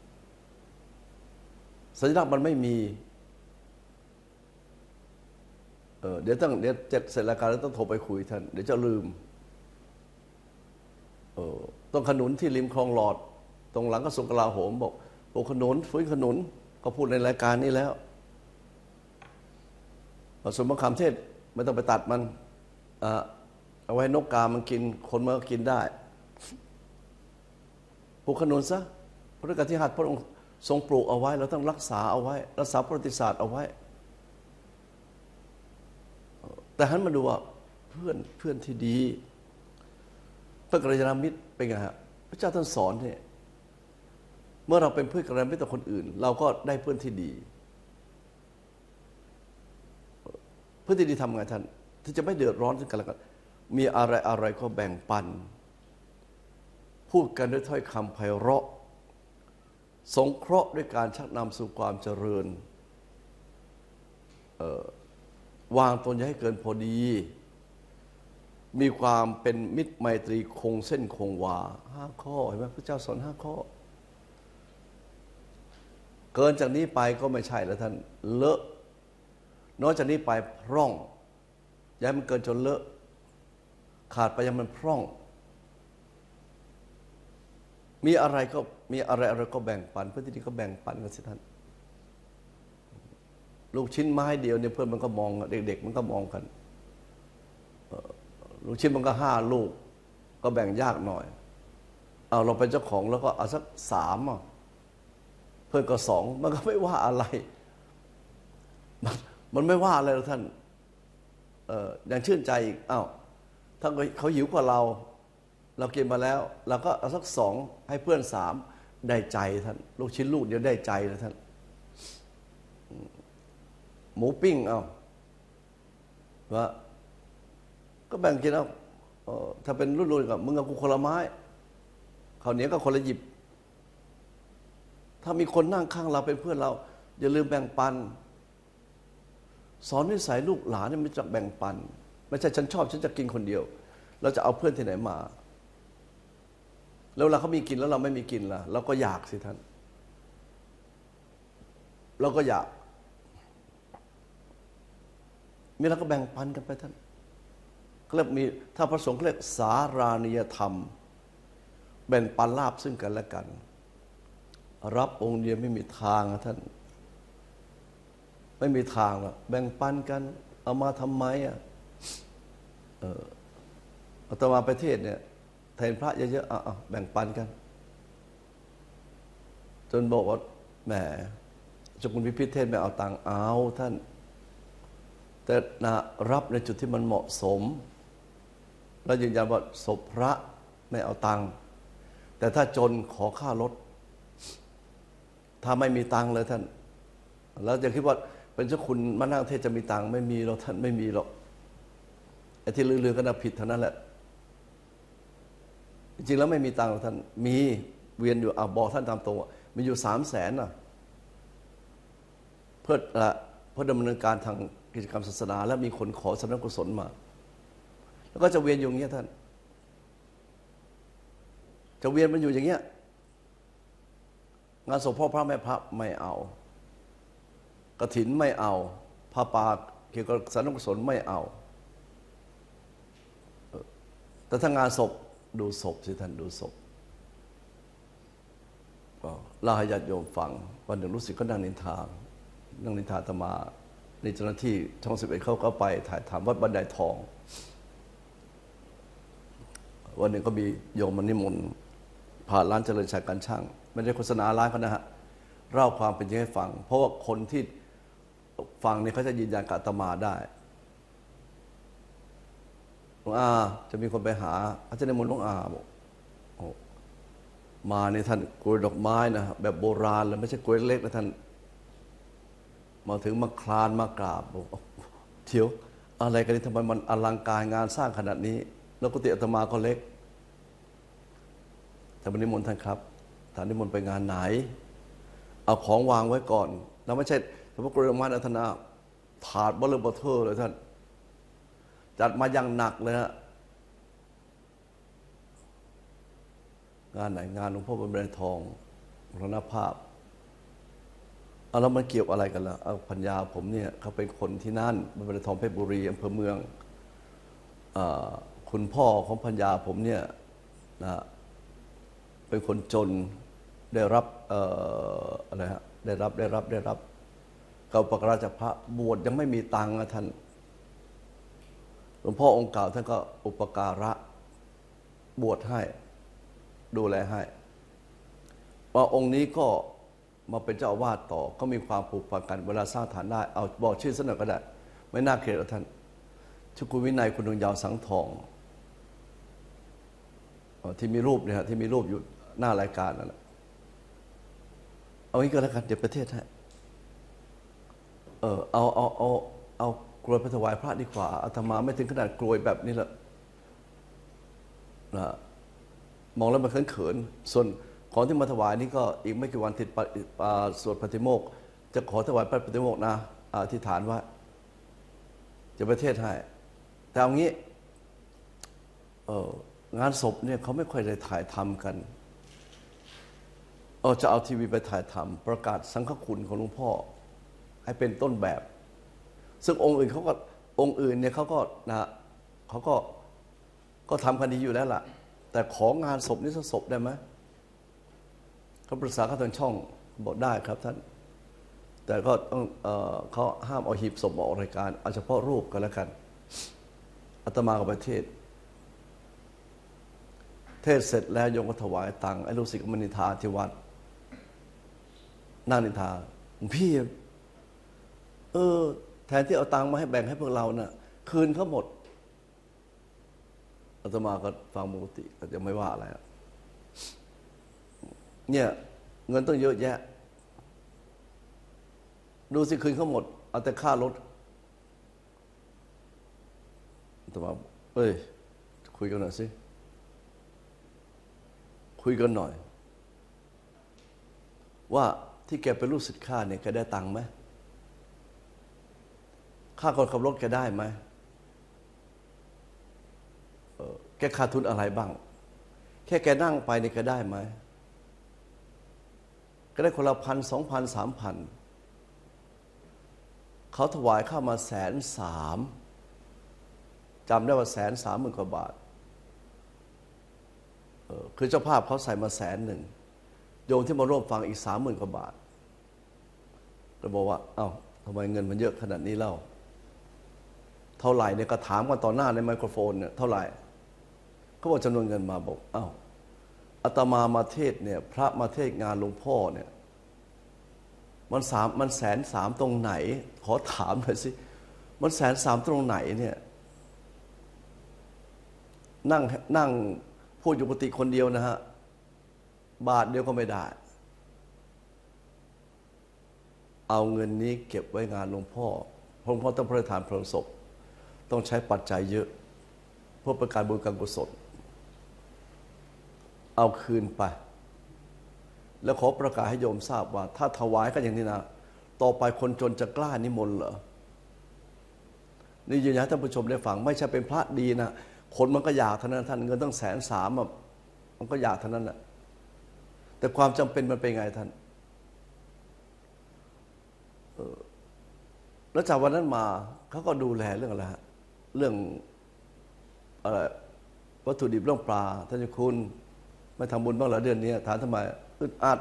Speaker 2: สัญลักษณ์มันไม่มีเออเดี๋ยวต้องเดี๋ยวจะเสร็จรายการแล้วต้องโทรไปคุยท่านเดี๋ยวจะลืมเออต้องขนุนที่ริมคลองหลอดตรงหลังกระทรวงกลาโหมบอกปลูกขนุนฟื้นขนุนก็พูดในรายการนี้แล้วส่วนมะขามเทศไม่ต้องไปตัดมันเอาไว้นกกามันกินคนมันก็กินได้ปลูกขนุนซะพระรัชกาลที่ห้าพระองค์ทรงปลูกเอาไว้เราต้องรักษาเอาไว้รักษาประวัติศาสตร์เอาไว้แต่หันมาดูว่าเพื่อนเพื่อนที่ดีเพื่อนกัลยาณมิตรเป็นไงฮะพระเจ้าท่านสอนเนี่ยเมื่อเราเป็นเพื่อนกัลยาณมิตรต่อคนอื่นเราก็ได้เพื่อนที่ดีเพื่อนที่ดีทำไงท่านที่จะไม่เดือดร้อนซึ่งกันและกันมีอะไรอะไรก็แบ่งปันพูดกันด้วยถ้อยคำไพเราะสงเคราะห์ด้วยการชักนำสู่ความเจริญวางตนอย่าให้เกินพอดีมีความเป็นมิตรไมตรีคงเส้นคงวาห้าข้อเห็นไหมพระเจ้าสอนห้าข้อเกินจากนี้ไปก็ไม่ใช่แล้วท่านเลอะนอกจากนี้ไปพร่องอย่าให้มันเกินจนเลอะขาดไปยังมันพร่องมีอะไรก็มีอะไรอะไรก็แบ่งปันเพื่อนที่ดีก็แบ่งปันกันสิท่านลูกชิ้นไม้เดียวเนี่ยเพื่อนมันก็มองเด็กๆมันก็มองกันลูกชิ้นมันก็ห้าลูกก็แบ่งยากหน่อยเอาเราเป็นเจ้าของแล้วก็เอาสักสามอ่ะเพื่อนก็สองมันก็ไม่ว่าอะไรมันมันไม่ว่าอะไรหรอกท่านเอ่ออย่างชื่นใจอีกอ้าวถ้าเขาหิวกว่าเราเรากินมาแล้วเราก็เอาสักสองให้เพื่อนสามได้ใจท่านลูกชิ้นลูกเดียวได้ใจนะท่านหมูปิ้งเอาว่าก็แบ่งกินเอาถ้าเป็นรุ่นๆกับมึงกับกูคนละไม้ข้าวเหนียวก็คนละหยิบถ้ามีคนนั่งข้างเราเป็นเพื่อนเราอย่าลืมแบ่งปันสอนนิสัยลูกหลานเนี่ยมันจะแบ่งปันไม่ใช่ฉันชอบฉันจะกินคนเดียวเราจะเอาเพื่อนที่ไหนมาแล้วเวลาเขามีกินแล้วเราไม่มีกินล่ะเราก็อยากสิท่านเราก็อยากมีแล้วก็แบ่งปันกันไปท่านก็เรียกมีถ้าพระสงฆ์เรียกสารานิยธรรมแบ่งปันลาภซึ่งกันและกันรับองค์เดียวไม่มีทางนะท่านไม่มีทางหรอกแบ่งปันกันเอามาทำไมอ่ะเอออาตมาประเทศเนี่ยแทนพระเยอะๆอ่ะแบ่งปันกันจนบอกว่าแหมเจ้าคุณพิพิธเทศไม่เอาตังค์เอาท่านแต่นะรับในจุดที่มันเหมาะสมแล้วยืนยันว่าศพพระไม่เอาตังค์แต่ถ้าจนขอค่ารถถ้าไม่มีตังค์เลยท่านแล้วจะคิดว่าเป็นเจ้าคุณมานั่งเทศจะมีตังค์ไม่มีหรอกท่านไม่มีหรอกไอ้ที่ลือๆก็น่าผิดเท่านั้นแหละจริงๆแล้วไม่มีตังค์หรอกท่านมีเวียนอยู่อ่ะบอกท่านตามตรงว่ามีอยู่สามแสนน่ะเพื่อเพื่อดำเนินการทางกิจกรรมศาสนาแล้วมีคนขอสำนักกุศลมาแล้วก็จะเวียนอยู่อย่างเงี้ยท่านจะเวียนมันอยู่อย่างเงี้ยงานศพพ่อพระแม่พระไม่เอากฐินไม่เอาผ้าป่าเกี่ยวกับสำนักกุศลไม่เอาแต่ถ้างานศพดูศพสิท่านดูศพก็เล่าให้ญาติโยมฟังวันหนึ่งรู้สึกก็นั่งนินทานั่งนินทาอาตมาในเจ้าหน้าที่ช่องสิบเอ็ดเขาก็ไปถ่ายถามวัดบันไดทองวันหนึ่งก็มีโยมมานิมนต์ผ่านร้านเจริญชัยการช่างไม่ได้โฆษณาร้านเขานะฮะเล่าความเป็นจริงให้ฟังเพราะว่าคนที่ฟังนี่เขาจะยืนยันกับอาตมาได้หลวงอาจะมีคนไปหาเขาจะนิมนต์หลวงอาบอกมาในท่านกล้วยดอกไม้นะแบบโบราณเลยไม่ใช่กล้วยเล็กนะท่านมาถึงมาคลานมากราบบอกเถียวอะไรกันนี่ทำไมมันอลังการงานสร้างขนาดนี้แล้วกุฏิอาตมาก็เล็กท่านนิมนต์ท่านครับท่านนิมนต์ไปงานไหนเอาของวางไว้ก่อนแล้วไม่ใช่เฉพาะกล้วยดอกไม้นะท่านนะถาดเบลอเบอเทอร์เลยท่านจัดมาอย่างหนักเลยฮะงานไหนงานหลวงพ่อบรมทองมรณภาพเอาแล้วมันเกี่ยวอะไรกันล่ะเอาพัญญาผมเนี่ยเขาเป็นคนที่นั่นบรมทองเพชรบุรีอำเภอเมืองคุณพ่อของพัญญาผมเนี่ยนะเป็นคนจนได้รับอะไรฮะได้รับได้รับได้รับกับอุปการะจากพระบวชยังไม่มีตังค์นะท่านหลวงพ่อองค์เก่าท่านก็อุปการะบวชให้ดูแลให้ว่าองค์นี้ก็มาเป็นเจ้าอาวาสต่อก็มีความผูกพันกันเวลาสร้างฐานได้เอาบอกชื่อสักหน่อยก็ได้ไม่น่าเกลียดหรอกท่านชื่อคุณวินัยคุณดวงยาวสังทองที่มีรูปเนี่ยที่มีรูปอยู่หน้ารายการนั่นแหละเอางี้ก็แล้วกันเดี๋ยวประเทศให้เออเอาเอาเอาเอากรวยไปถวายพระดีกว่าอาตมาไม่ถึงขนาดกรวยแบบนี้ละนะมองแล้วมันเขินๆส่วนของที่มาถวายนี่ก็อีกไม่กี่วันติดสวดปฏิโมกข์จะขอถวายพระปฏิโมกข์นะอธิษฐานว่าจะประเทศให้แต่เอางี้เอองานศพเนี่ยเขาไม่ค่อยได้ถ่ายทำกันเออจะเอาทีวีไปถ่ายทำประกาศสังฆคุณของหลวงพ่อให้เป็นต้นแบบซึ่งองค์อื่นเขาก็องค์อื่นเนี่ยเขาก็นะเขาก็ก็ทำกันดีอยู่แล้วล่ะแต่ของงานศพนี่ศพได้ไหมเขาปรึกษาเขาทางช่องบอกได้ครับท่านแต่ก็ต้องเอ่อเขาห้ามเอาหีบศพมาออกรายการเอาเฉพาะรูปกันแล้วกันอาตมากับประเทศเทศเสร็จแล้วโยมก็ถวายตังค์ไอ้ลูกศิษย์ก็มานินทาที่วัดนั่งนินทาพี่เออแทนที่เอาตังค์มาให้แบ่งให้พวกเราน่ะคืนเขาหมดอาตมาก็ฟังปกติก็จะไม่ว่าอะไรเนี่ยเงินต้องเยอะแยะดูสิคืนเขาหมดเอาแต่ค่ารถอาตมาเอ้ยคุยกันหน่อยสิคุยกันหน่อยว่าที่แกเป็นลูกศิษย์ข้าเนี่ยแกได้ตังค์ไหมค่าคนขับรถแกได้ไหมเออแกขาดทุนอะไรบ้างแค่แกนั่งไปเนี่ยแกได้ไหมก็ได้คนละพันสองพันสามพันเขาถวายเข้ามาแสนสามจำได้ว่าแสนสามหมื่นกว่าบาทเออคือเจ้าภาพเขาใส่มาแสนหนึ่งโยมที่มาร่วมฟังอีกสามหมื่นกว่าบาทก็บอกว่าเอ้าทำไมเงินมันเยอะขนาดนี้เล่าเท่าไหร่เนี่ยก็ถามกันต่อหน้าในไมโครโฟนเนี่ยเท่าไหร่เขาบอกจำนวนเงินมาบอกเอ้าอาตมามาเทศเนี่ยพระมาเทศงานหลวงพ่อเนี่ยมันสามมันแสนสามตรงไหนขอถามหน่อยสิมันแสนสามตรงไหนเนี่ยนั่งนั่งพูดอยู่ปกติคนเดียวนะฮะบาทเดียวก็ไม่ได้เอาเงินนี้เก็บไว้งานหลวงพ่อหลวงพ่อต้องพระราชทานเพลิงศพต้องใช้ปัจจัยเยอะเพื่อประการบุญการกุศลเอาคืนไปแล้วขอประกาศให้โยมทราบว่าถ้าถวายกันอย่างนี้นะต่อไปคนจนจะกล้านิมนต์เหรอนี่ยืนยันให้ท่านผู้ชมได้ฟังไม่ใช่เป็นพระดีนะคนมันก็อยากเท่านั้นท่านเงินตั้งแสนสามมันก็อยากเท่านั้นแหละแต่ความจำเป็นมันเป็นไงท่านแล้วจากวันนั้นมาเขาก็ดูแลเรื่องอะไรฮะเรื่องอะไรวัตถุดิบเรื่องปลาท่านเจ้าคุณไม่ทำบุญบ้างเหรอเดือนนี้ถามทำไมอึดอัด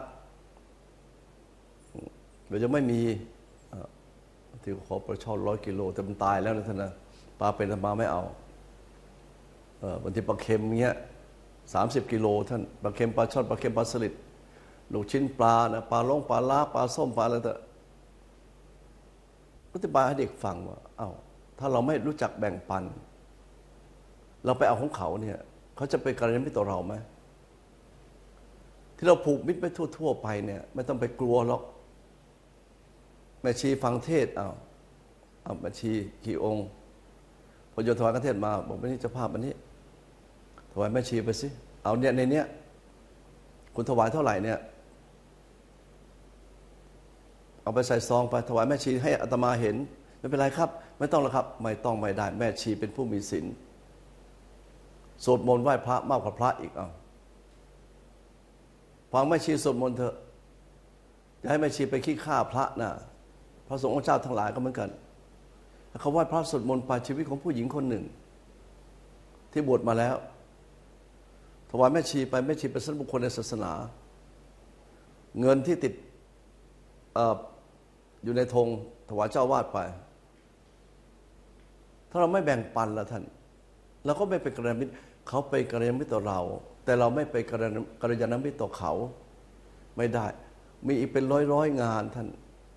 Speaker 2: เดี๋ยวจะไม่มีที่ขอปลาช่อนร้อยกิโลแต่มันตายแล้วนะท่านนะปลาเป็นมาไม่เอาบางทีปลาเค็มเงี้ยสามสิบกิโลท่านปลาเค็มปลาช่อนปลาเค็มปลาสลิดลูกชิ้นปลานะปลาล่องปลาล้าปลาส้มปลาอะไรต่างอธิบายให้เด็กฟังว่าเอ้าถ้าเราไม่รู้จักแบ่งปันเราไปเอาของเขาเนี่ยเขาจะเป็นการเลี้ยงมิตรต่อเราไหมที่เราผูกมิตรไปทั่วๆไปเนี่ยไม่ต้องไปกลัวหรอกแม่ชีฟังเทศเอาเอาแม่ชีกี่องค์พอโยนถวายกันเทศมาบอกว่านี่เจ้าภาพอันนี้ถวายแม่ชีไปสิเอาเนี่ยในเนี้ยคุณถวายเท่าไหร่เนี่ยเอาไปใส่ซองไปถวายแม่ชีให้อาตมาเห็นไม่เป็นไรครับไม่ต้องหรอกครับไม่ต้องไม่ได้แม่ชีเป็นผู้มีศีลสวดมนต์ไหว้พระมากกว่าพระอีกเอาฟังแม่ชีสวดมนต์เถอะจะให้แม่ชีไปขี้ข้าพระนะพระสงฆ์องค์เจ้าทั้งหลายก็เหมือนกันเขาไหว้พระสวดมนต์ไปชีวิตของผู้หญิงคนหนึ่งที่บวชมาแล้วถวายแม่ชีไปแม่ชีเป็นสันบุคคลในศาสนาเงินที่ติด อ, อยู่ในธงถวายเจ้าวาดไปถ้าเราไม่แบ่งปันละท่านเราก็ไม่เป็นกัลยาณมิตรเขาเป็นกัลยาณมิตรต่อเราแต่เราไม่เป็นกัลยาณมิตรต่อเขาไม่ได้มีอีกเป็นร้อยร้อยงานท่าน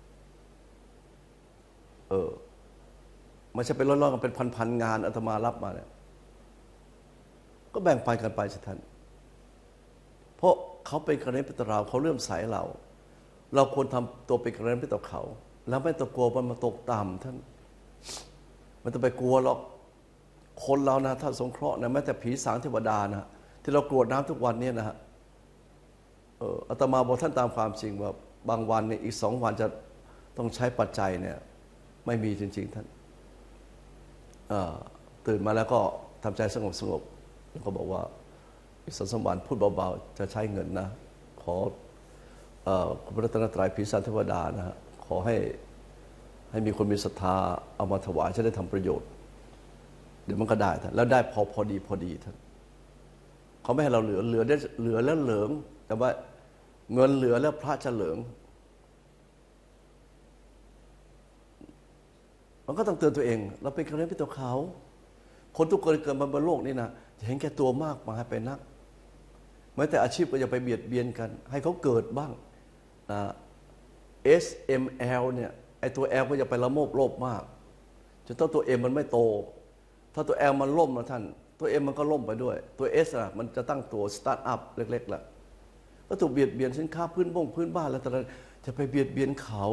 Speaker 2: เออไม่ใช่เป็นร้อยร้อยกันเป็นพันพันงานอาตมารับมาเนี่ยก็แบ่งปันกันไปสิท่านเพราะเขาเป็นกัลยาณมิตรต่อเราเขาเริ่มใส่เราเราควรทำตัวเป็นกัลยาณมิตรต่อเขาแล้วไม่ต้องกลัวมันมาตกต่ำท่านมันจะไปกลัวหรอกคนเรานะถ้าสงเคราะห์นะแม้แต่ผีสางเทวดานะที่เรากรวดน้ำทุกวันนี้นะฮะเอออาตมาบอกท่านตามความจริงว่าบางวันเนี่ยอีกสองวันจะต้องใช้ปัจจัยเนี่ยไม่มีจริงๆท่านตื่นมาแล้วก็ทำใจสงบสงบแล้วก็บอกว่าอีกสองสามวันพูดเบาๆจะใช้เงินนะขอพระรัตนตรัยผีสางเทวดานะฮะขอให้ให้มีคนมีศรัทธาเอามาถวายจะได้ทำประโยชน์เดี๋ยวมันก็ได้ท่านแล้วได้พอพอดีพอดีท่านเขาไม่ให้เราเหลือเหลือได้เหลือแล้วเหลืองแต่ว่าเงินเหลือแล้วพระจะเหลืองมันก็ต้องเตือนตัวเองเราเป็นกัลยาณมิตรต่อเขาคนทุกคนเกิดมาบนโลกนี้นะจะเห็นแก่ตัวมากมายไปนักแม้แต่อาชีพก็อย่าไปเบียดเบียนกันให้เขาเกิดบ้างนะ เอส เอ็ม แอล เนี่ยไอตัว L ก็อย่าไปละโมบโลภมากจนถ้าตัว M มันไม่โตถ้าตัว L มันล่มนะท่านตัว M มันก็ล่มไปด้วยตัว S อ่ะมันจะตั้งตัวสตาร์ทอัพเล็กๆละก็ถูกเบียดเบียนสินค้าพื้นบ้งพื้นบ้านแล้วแต่ละจะไปเบียดเบียนเขา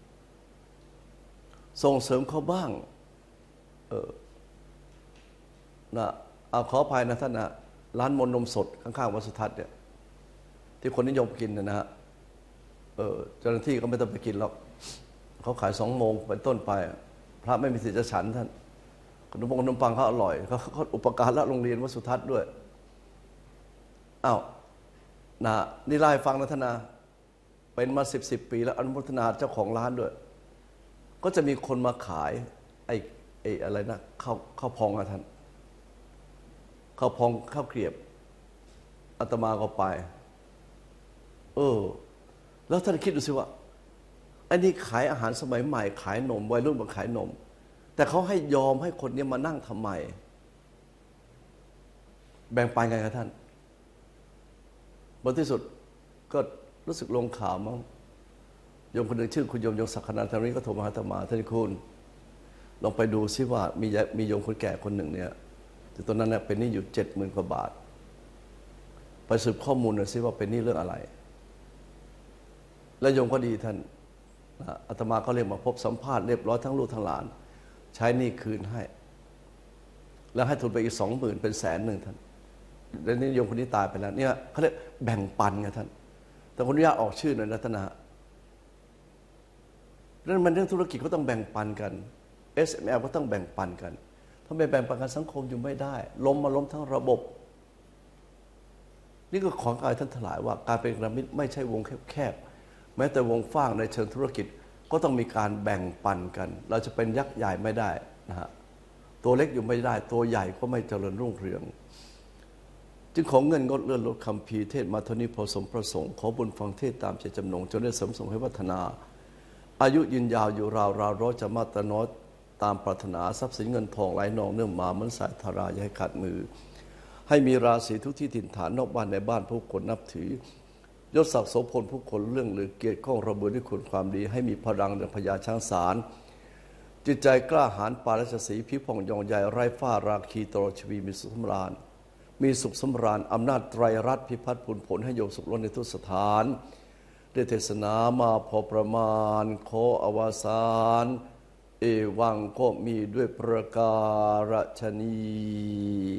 Speaker 2: ส่งเสริมเขาบ้างเออนะเอาขออภัยนะท่านนะร้านมนนมสดข้างๆวัดสุทัศน์เนี่ยที่คนนิยมกินนะฮะเออเจ้าหน้าที่ก็ไม่ต้องไปกินหรอกเขาขายสองโมงเป็นต้นไปพระไม่มีสิทธิ์จะฉันท่านขนมปังขนมปังเขาอร่อยเขาเขาอุปการะโรงเรียนวัดสุทัศน์ด้วยอ้าวนะนี่ไล่ฟังนะท่านนะเป็นมาสิบสิบปีแล้วอนุโมทนาเจ้าของร้านด้วยก็จะมีคนมาขายไอ้ไอ้อะไรนะข้าวข้าวพองอะท่านข้าวพองข้าวเกรียบอาตมาก็ไปเออแล้วท่านคิดดูสิว่าอันนี้ขายอาหารสมัยใหม่ขายนมวัยรุ่นมาขายนมแต่เขาให้ยอมให้คนนี้มานั่งทำไมแบ่งปันกันกับท่านบนที่สุดก็รู้สึกลงข่าวมั้งโยมคนหนึ่งชื่อคุณโยมยงศักดิ์นันทนี้ก็โทรมาหาอาตมาท่านคุณลองไปดูซิว่ามีมีโยมคนแก่คนหนึ่งเนี่ยแต่ตอนนั้นเนี่ยเป็นหนี้อยู่เจ็ดหมื่นกว่าบาทไปสืบข้อมูลหน่อยซิว่าเป็นหนี้เรื่องอะไรแล้วโยมก็ดีท่านอาตมาก็เรียกมาพบสัมภาษณ์เรียบร้อยทั้งลูกทั้งหลานใช้หนี้คืนให้แล้วให้ทุนไปอีกสองหมื่นเป็นแสนหนึ่งท่านแล้วนี่โยมคนนี้ตายไปแล้วเนี่ยเขาเรียกแบ่งปันไงท่านแต่คนนี้ออกชื่อหน่อยนะท่านนะนั่นมันเรื่องธุรกิจก็ต้องแบ่งปันกัน เอส เอ็ม แอล ก็ต้องแบ่งปันกันถ้าไม่แบ่งปันกันสังคมอยู่ไม่ได้ล้มมาล้มทั้งระบบนี่ก็ของกายท่านถลายว่าการเป็นกัลยาณมิตรไม่ใช่วงแคบๆแม้แต่วงฟ้างในเชิงธุรกิจก็ต้องมีการแบ่งปันกันเราจะเป็นยักษ์ใหญ่ไม่ได้นะฮะตัวเล็กอยู่ไม่ได้ตัวใหญ่ก็ไม่เจริญรุ่งเรืองจึงของเงินงดเลื่อนลดคำพีเทศมาเท่านี้พอสมประสงค์ขอบุญฟังเทศตามเจตจำนงจนได้เสริมส่งให้วัฒนาอายุยืนยาวอยู่ราวราวร้อยจะมาตรน้อยตามปรารถนาทรัพย์สินเงินทองไหลนองเนื่องมาเหมือนสายธาราอย่าให้ขาดมือให้มีราศีทุกที่ถิ่นฐานนอกบ้านในบ้านผู้คนนับถือยศศักดิ์โสพลผู้คนเรื่องหรือเกียรติข้องระเบิดด้วยคุณความดีให้มีพลังดังพญาช้างสารจิตใจกล้าหาญปาราชสีพิพองยองใหญ่ไร้ฝ้าราคีตลอดชีวีมีสุขสำราญมีสุขสำราญอำนาจไตรรัตน์พิพัฒน์ผลผลให้โยมสุขล้นในทุกสถานได้เทศนามาพอประมาณขออวสานเอวังก็มีด้วยประการฉนี้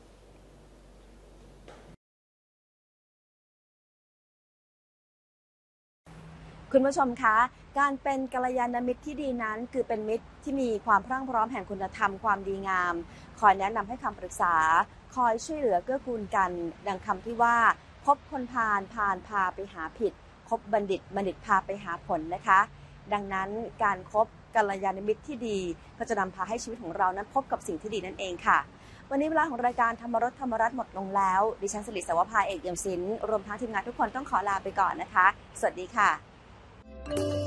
Speaker 1: คุณผู้ชมคะการเป็นกัลยาณมิตรที่ดีนั้นคือเป็นมิตรที่มีความพรั่งพร้อมแห่งคุณธรรมความดีงามคอยแนะนำให้คำปรึกษาคอยช่วยเหลือเกื้อกูลกันดังคำที่ว่าคบคนพาลพาลพาไปหาผิดคบบัณฑิตบัณฑิตพาไปหาผลนะคะดังนั้นการคบกัลยาณมิตรที่ดีก็จะนำพาให้ชีวิตของเรานั้นพบกับสิ่งที่ดีนั่นเองค่ะวันนี้เวลาของรายการธรรมรสธรรมรัตน์หมดลงแล้วดิฉันสิริสวภาเอกเอี่ยมศิลป์รวมทั้งทีมงานทุกคนต้องขอลาไปก่อนนะคะสวัสดีค่ะ